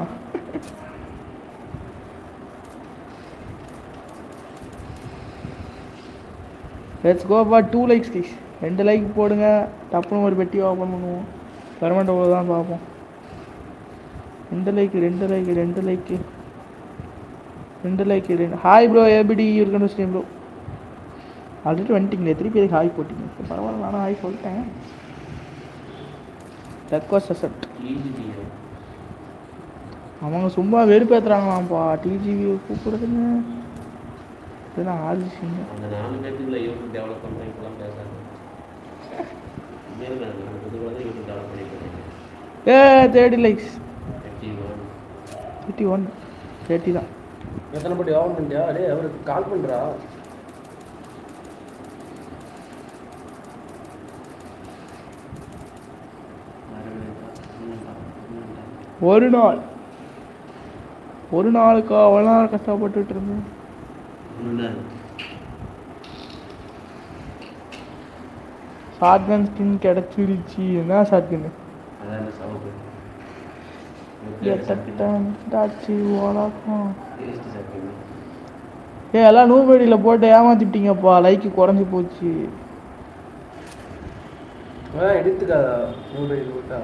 A: Let's go for 2 likes please. 2 like போடுங்க. டப்புன்னு ஒரு பெட்டி ஓப்பன் பண்ணுவோம். பெர்மனண்ட் அவ்வளோ தான் பார்ப்போம். 2 லைக். ஹாய் ப்ரோ, ஏபிடி இருக்கணும் ஸ்ட்ரீம் ப்ரோ. ஆல்ரெடி வந்துட்டிங்களே, திருப்பி எதுக்கு ஹாய் போட்டிங்க? பரவாயில்ல, நானும் ஹாய் சொல்லிட்டேன். Request accept. அவங்க சும்மா வெறுப்பேற்றுறாங்களாம்ப்பா டிஜிவி கூப்பிடுறதுங்க. இதெல்லாம் ஆதிசிங்க.
C: அந்த 4 பேத்துக்குள்ள யூடியூப் டெவலப் பண்ணுறீங்களாம் பேசாது.
A: 30 லைக்ஸ். 30 தான்.
B: எத்தனை பட்டி ஓப்பன் பண்ணிட்டியா? டே அவருக்கு கால் பண்ணுறா.
A: ஒரு நாளுக்கா அவ்வளோ நேரம் கஷ்டப்பட்டுட்டு இருந்தேன். ஷாட்கன் ஸ்கின் கிடைச்சிருச்சு. என்ன ஷாட்கன்? எல்லாம் நூபடியில் போட்டு ஏமாத்திட்டீங்கப்பா. லைக்கு குறைஞ்சி போச்சு.
B: எடுத்துக்காதா நூபடி போட்டா?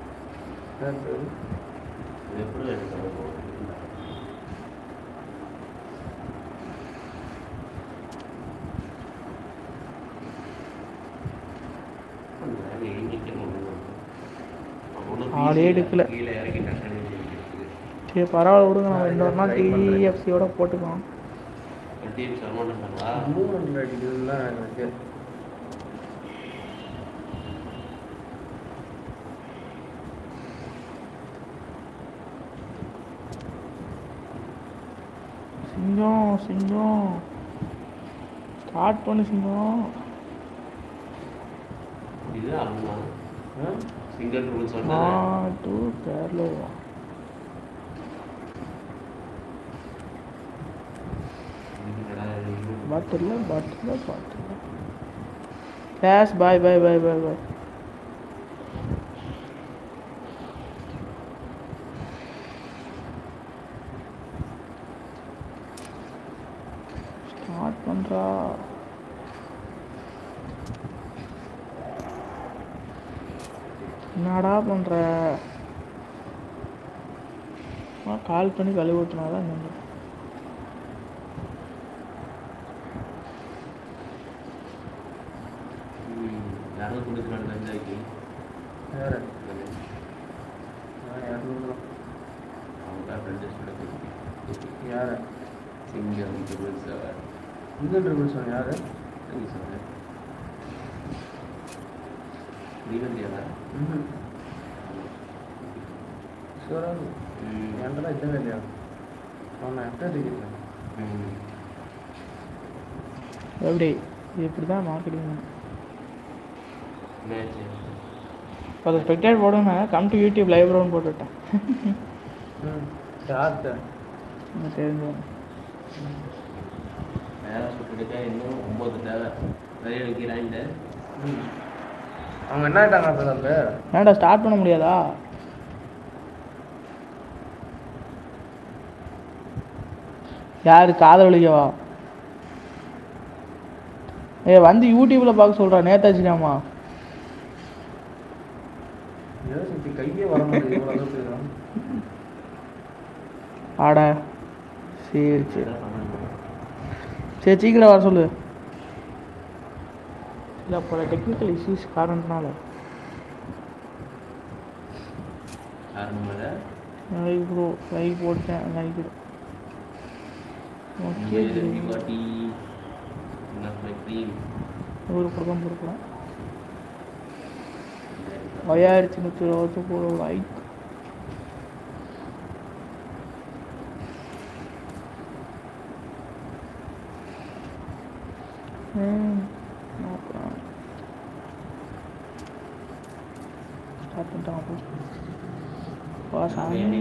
A: ஆளே எடுக்கல. சரி பரவாயில்ல விடுங்க, நம்ம இன்னொரு நாள் டிஎஃப்சியோட போட்டுக்கலாம். சிங்கம் ஸ்டார்ட் பண்ணு சிங்கம்.
C: இது அம்மா சிங்கர் ரூல்ஸ்
A: சொன்னா டூ பேர்ல பாட்டில் கேஷ். பாய் ஸ்டார்ட் பண்றா. என்னடா பண்ற? கால் பண்ணி கழுவி ஊற்றினாதான் என்ன?
C: யாரும் கொடுக்குறாங்க பஞ்சாயத்து
B: வேற
C: அவங்க ஃப்ரெண்டு
B: யார்?
C: சிங்கம் ட்ரிபிள் 7.
B: சிங்கம் ட்ரிபிள் 7 யார்?
C: நீ வந்தியாடா?
B: ஷூராக என்கிட்ட இல்லவே இல்லையா? நான் எப்போ தூக்கிட்டேன்.
A: எப்படி இப்படி தான் மார்க்கெட்டிங்.
C: மேட்ச்
A: இப்போ அதை ஸ்பெக்டேட் போடுங்க, come to YouTube live round போட்டுவிட்டேன்.
B: சார்த்த
A: தெரிஞ்சு
C: பேராசூட் எடுக்க இன்னும் 9 தேவை. நிறைய வைக்கிறாங்க.
B: அவங்க என்ன ஆயிட்டாங்க அப்போ?
A: ஏன்டா ஸ்டார்ட் பண்ண முடியாதா? யாரு காதல் வலிக்கவா? வந்து யூடியூப்ல பார்க்க சொல்கிறா. நேதாச்சிடாமா
B: கையே வர மாட்டேங்குது.
A: ஆடா சரி சரி சரி சீக்கிரம் வர சொல்லு. இல்லை பல டெக்னிக்கல் இஷ்யூஸ் காரணத்தினால லைக் ப்ரோ லைக் போட்டேன். லைக் ஓகே ஒரு பக்கம் கொடுக்கலாம். 5120 லைக். ஸ்டார்ட் பண்ணிட்டாங்க. சாமி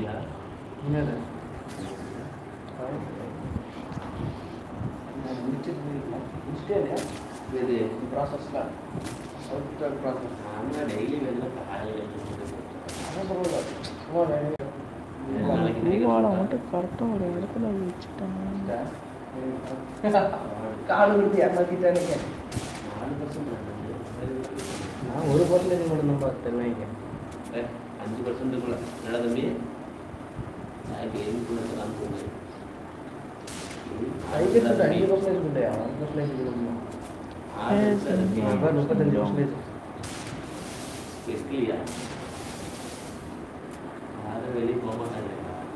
A: பூவாலை மட்டும் கரெக்டாக ஒரு இடத்துல வச்சுட்டாங்க.
B: காடு கொடுத்து ஏமாத்திட்டானுங்க. நான் ஒரு பர்சன்டேஜ் மட்டும் தான் பார்த்துருவேன்.
C: 5%க்குள்ள நல்லா தம்பி. கேமுக்குள்ள காமிச்சு
B: 5% இல்லையா? 35%
C: இருக்கலையா? யாரும் வெளியே போக மாட்டாங்க.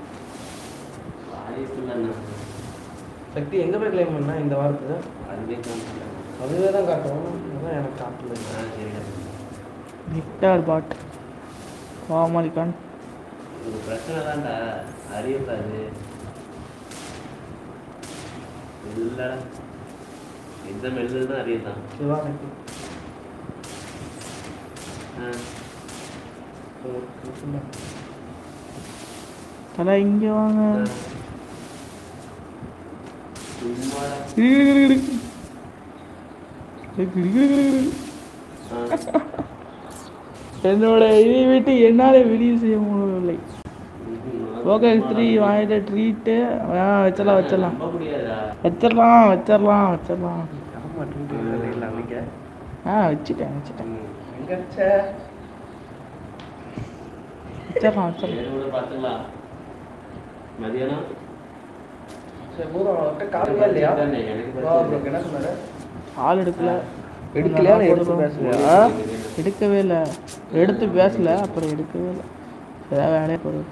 B: சக்தி எங்கே போய் கிளைம் பண்ணா இந்த வாரத்துக்கு?
C: அதுவே காமிச்சிட்டாங்க.
B: அதுவே தான் காட்டும். அதான் எனக்கு காட்டல.
C: சரிடா.
A: விக்டர் பாட் கோமாளிக்கான்
C: ஒரு பிரச்சனை தான்டா. அறியக்கூடாது இல்லடா. எக்ஸாம் எழுதுதான் அறியதான்.
B: சிவா சக்தி
A: தலை இங்கே வாங்க. என்னோட இதை விட்டு என்னால வெளியே செய்ய முடியவில்லை. ஓகே 3 வாங்கிட்ட ட்ரீட்டு வச்சிடலாம் வச்சிடலாம் வச்சிடலாம் வச்சிடலாம் வச்சிடலாம். வச்சுட்டேன் வச்சுட்டேன் வச்சிடலாம் வச்சிடலாம்.
C: பார்த்துக்கலாம். மதியானம்
A: ஆள் எடுக்கல
B: எடுக்கலையா?
A: எடுக்கவே இல்லை. எடுத்து பேசல அப்புறம் எடுக்கவே இல்லை. ஏதாவது வேலையை போடுது.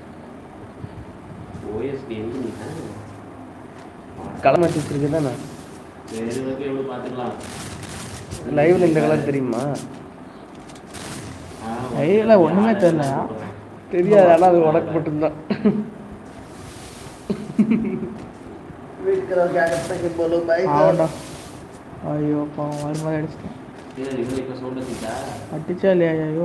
B: கலர் மாற்றி வச்சிருக்கு தானே?
C: பார்த்துக்கலாம்.
B: லைவ்ல இந்த கலர் தெரியுமா?
A: லைவ்ல ஒன்றுமே தெரியலையா?
B: தெரியாது. ஆனால் அது உனக்கு மட்டும்தான்.
A: ஆமாண்டா. ஐயோ பாவம் வர மாதிரி அடிச்சிட்டேன். அடிச்சா இல்லையா? ஐயோ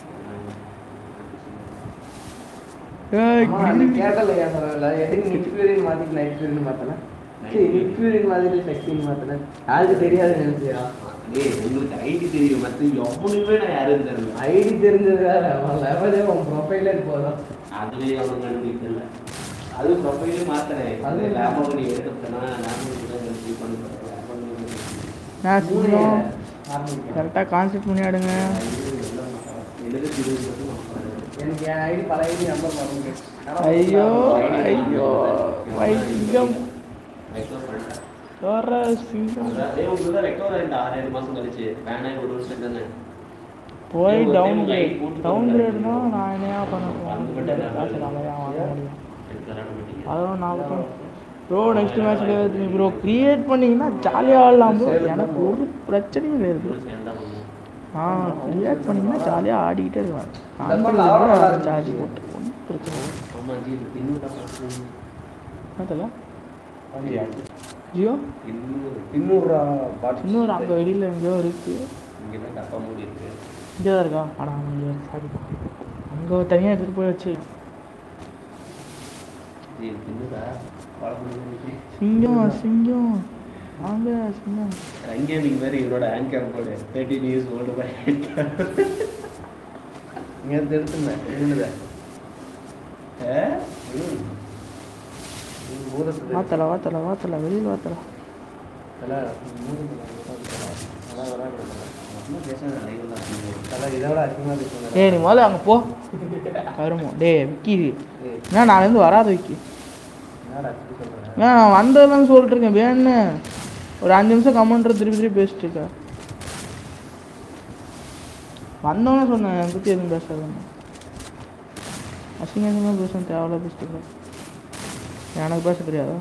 B: தெரியாது.
C: உங்களுக்கு ஐடி தெரியும். மற்ற எவ்வளவுமே நான் யாரும் தெரியல.
B: ஐடி தெரிஞ்சது ப்ரொஃபைலே போதும்.
C: அதுலேயே அவங்க தெரியல. அது ப்ரொஃபைலே மாத்தினேன். அது லேபம் பண்ணி எடுத்தனா
A: கரெக்டாக கான்செப்ட் பண்ணியாடுங்க.
B: எனக்கு என் ஐடி பல ஐடி நம்பர் மறந்து.
A: ஐயோ ஐயோ வைக்கம் போய் டவுன் கிரேட்னா நான் என்னையா பண்ண வாங்க முடியும். அதுவும் நான் ப்ரோ நெக்ஸ்ட் மேட்ச்ல ப்ரோ கிரியேட் பண்ணிங்கன்னா ஜாலியாக ஆடலாம் ப்ரோ. எனக்கு ஒரு பிரச்சனையும் கிடையாது ப்ரோ. ரியாக்ட் பண்ணிங்கன்னா ஜாலியாக ஆடிக்கிட்டே இருக்கலாம். சார்ஜ் போட்டு ஒன்றும் பிரச்சனை இல்லை.
C: ஆமா ஜி இன்னும் பார்த்து
A: பார்த்தல ஜியோ
B: இன்னொரு பாட்டு
A: இன்னொரு அங்கே வெளியில் எங்கேயோ இருக்குது.
C: இங்கே தான் டப்பா மூடி இருக்கு.
A: இங்கே தான் இருக்கா? ஆனால் அங்கே சாரிப்பா அங்கே தனியாக எடுத்துகிட்டு போய் வச்சு
C: ஜி இன்னும்டா
A: சிங்கம் சிங்கம் வாங்க சிங்கம்
C: ரங்கேமிங் மாதிரி இவரோட ஆங்கர் போடு 13 years ஓல்டு பாய் இங்கே எடுத்துருந்தேன் என்னது
A: வாத்தலை வாத்தலை வாத்தலை வெளியில் வாத்தலை ஏ நீ முதல்ல அங்கே போ வருமோ டே விக்கி ஏன்னா நாலேருந்து வராது விக்கி நான் வந்ததுலாம் சொல்லிட்டு இருக்கேன் வேணுன்னு ஒரு 5 நிமிஷம் கமெண்ட்ரு திருப்பி திருப்பி பேசிட்டு இருக்கேன். வந்தோன்னே சொன்னேன் என் பற்றி எதுவும் பேசாதுன்னு. அசிங்கமாக பேசணும் தேவையில்ல பேசிட்டு இருக்கேன். எனக்கு பேச தெரியாதா?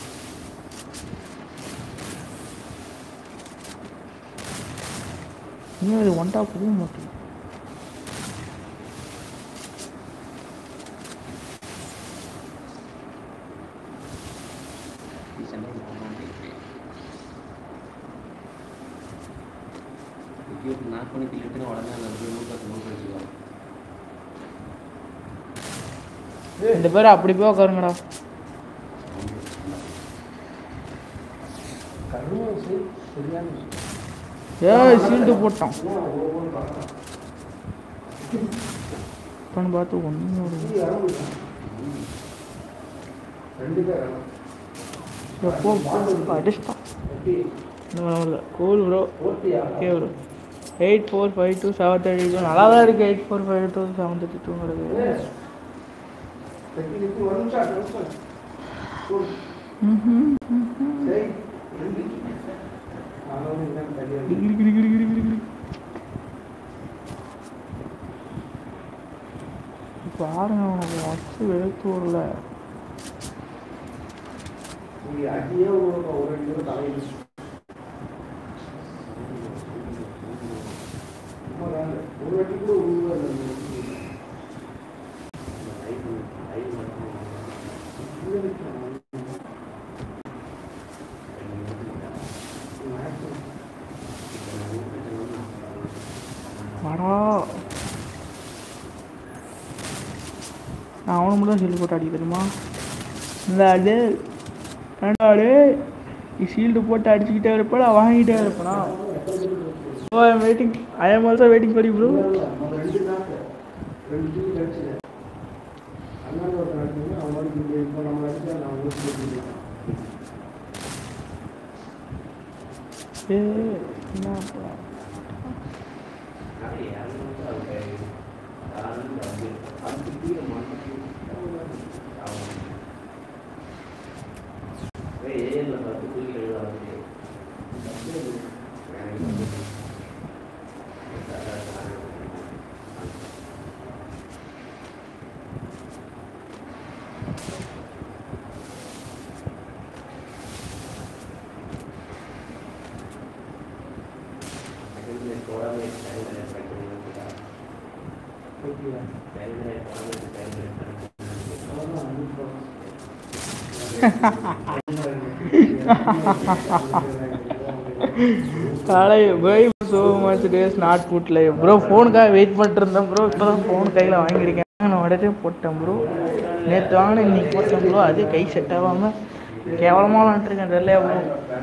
A: இன்னும் இது ஒன் டாப் புரிய மாட்டேன்.
C: நாற்பது கிலோமீட்டர் உடனே
A: இந்த பேர் அப்படி போய் உட்காருங்கடா. சீல்டு போட்டான் பார்த்து ஒன்று அடிச்சிட்டான். கூல் ப்ரோ ஓகே ப்ரோ 8452 நல்லா தான் இருக்குது. 8452 பாருங்க உனக்கு வச்சு வெளுத்து வரல. நான் அவனை மட்டும் ஷீல்டு போட்டு அடிக்க தெரியுமா? இந்த அடு ரெண்டாடு ஷீல்டு போட்டு அடிச்சுக்கிட்டே இருப்பா வாங்கிட்டே இருப்பேனா? Oh I am waiting. I am also waiting for you bro. So much days not put live bro. ஃபோனுக்காக வெயிட் பண்ணிட்டு இருந்தேன் ப்ரோ. இப்போ தான் ஃபோன் கையில் வாங்கியிருக்கேன். நான் உடனே போட்டேன் ப்ரோ. நேற்று வாங்கினேன் இன்னைக்கு போட்டேன் ப்ரோ. அதே கை செட் ஆகாமல் கேவலமாக விளாண்டுருக்கேன் தெரியல ப்ரோ.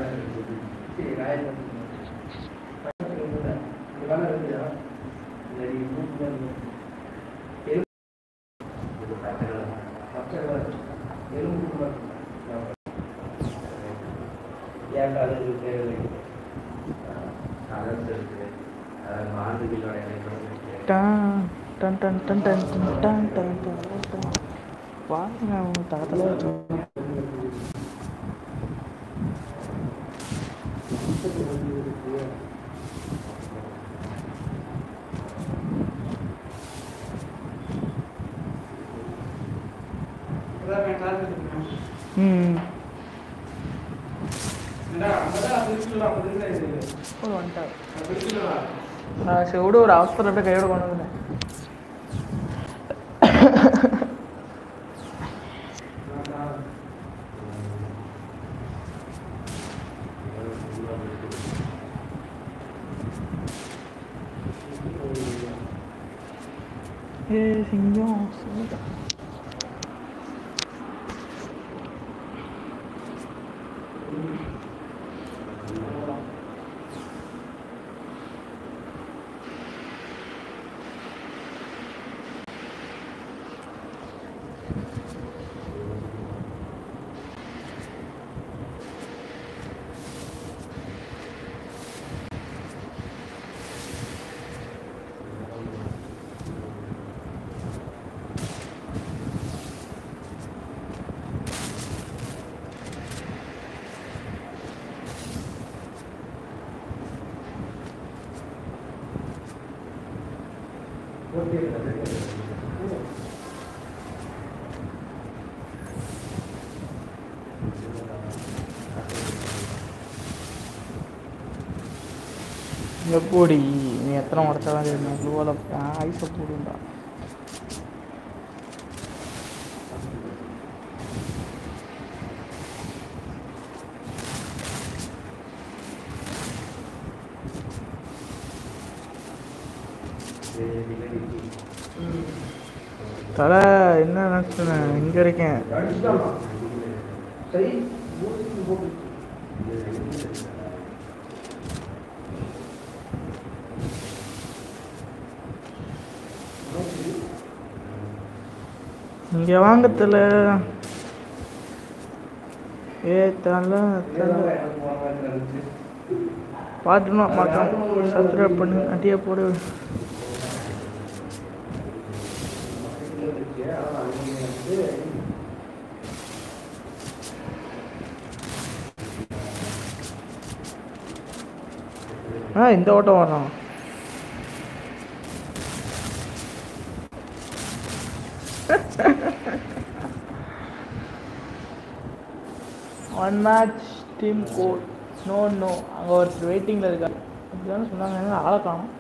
A: பாருங்க அவங்க தாத்தல சரி விட ஒரு அவசரம் அப்படியே கையோட கொண்டு வந்துட்டேன். சிங்கம் சிங்கம் எப்படி நீ எத்தனை உடச்சாலும் தெரியும் ப்ளூவில் ஐஸை போடுண்டா. தலை என்ன நினச்சேன் இங்கே இருக்கேன். இங்கே வாங்கத்தில் தலை பார்த்துணும் மாட்டோம். சப்ஸ்கிரைப் பண்ணு அட்டியே போடு. இந்த ஓட்டம் வரோம். One match team code no அங்கே ஒருத்தர் வெயிட்டிங்கில் இருக்காரு அப்படிதானே சொன்னாங்க. ஆளை காணும்.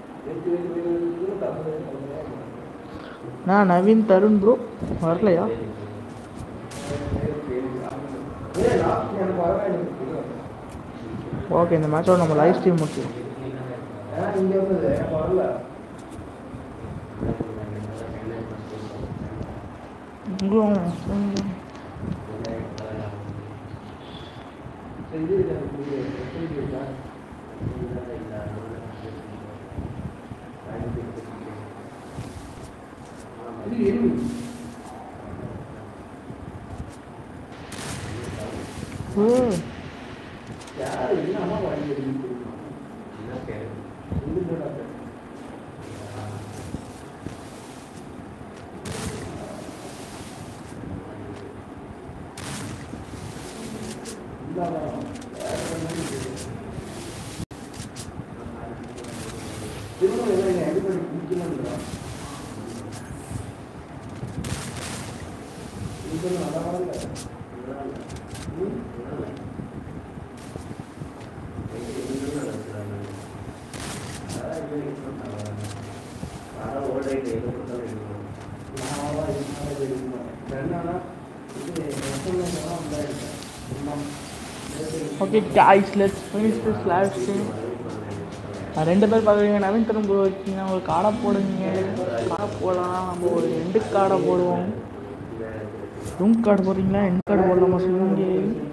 A: நான் நவீன் தருண் ப்ரோ வரலையா? ஓகே இந்த மேட்சோட நம்ம லைவ் ஸ்ட்ரீம் முடிச்சிடும். Okay guys, let's finish this live stream. ரெண்டு பேர் பார்க்குறீங்க. நவீன் தரும் ப்ரோ வச்சிங்கன்னா ஒரு காடை போடுங்க. காடை போடலாம். நம்ம ஒரு 2 காடை போடுவோம். ரூம் கார்டு போடுறீங்களா? என் கார்டு போடலாமா சொல்லுங்க.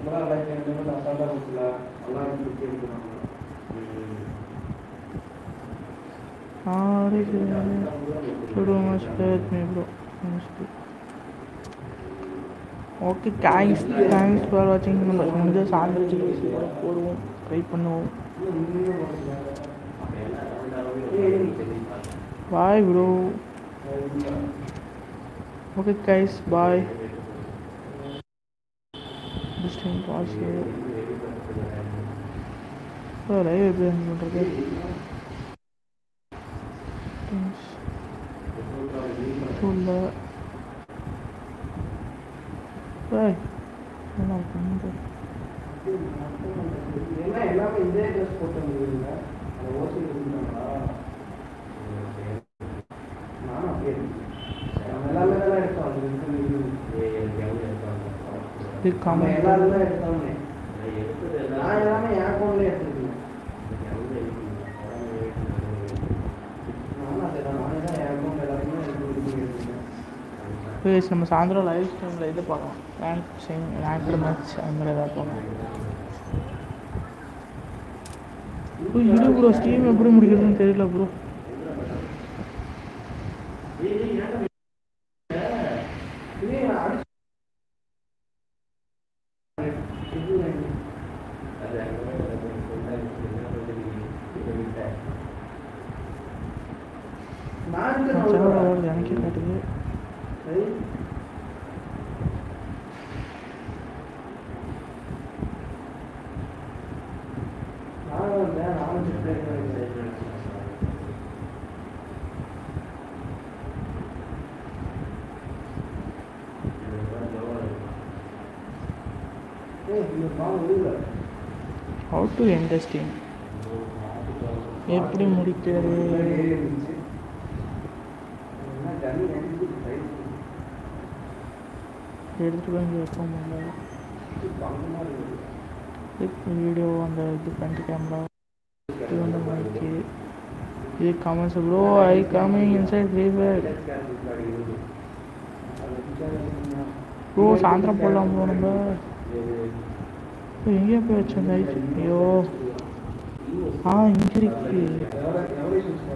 A: ஓகே தேங்க்ஸ் ஃபார் வாட்சிங். நம்ம முடிஞ்ச சாயந்தரம் போடுவோம், ட்ரை பண்ணுவோம். Bye bro. Okay guys bye. This time watch live எப்படி பண்ணுறது? சொல்ல பாய் என்ன பண்ணுறது?
B: எல்லாமே இதே ட்ரெஸ் போட்டு எல்லாமே தான் எடுத்தோம்.
A: இது கமெண்ட்
B: எல்லாருமே எடுத்தோம்னே. நான் எல்லாமே என் அக்கௌண்ட்லேயே எடுத்துருக்கேன். நானும் அதே தான். நானே தான் என் அக்கௌண்ட் எல்லாருமே எடுத்துருக்கேன்.
A: நம்ம சாயந்தரம் லைவ் ஸ்ட்ரீமில் இது பார்க்கலாம். ரேங்க்டு மேட்ச் அந்த மாதிரி ஏதாவது பார்க்கலாம். இரு ப்ரோ, ஸ்ட்ரீம் எப்படி முடிக்கிறதுன்னு தெரியல ப்ரோ. எனக்கே காட்டுது. How to end the stream? எப்படி முடிக்கிறது? எடுத்துகிட்டு போய் இங்கே வைக்க முடியல. வீடியோ அந்த இது ஃப்ரண்ட் கேமரா இது வந்து மைக்கு இது comments. Bro I coming inside free fire bro. சாயந்தரம் போடலாம் ப்ரோ. நம்ம எங்கேயா போய் வச்சோம்? ஐயோ இங்கே இருக்கு.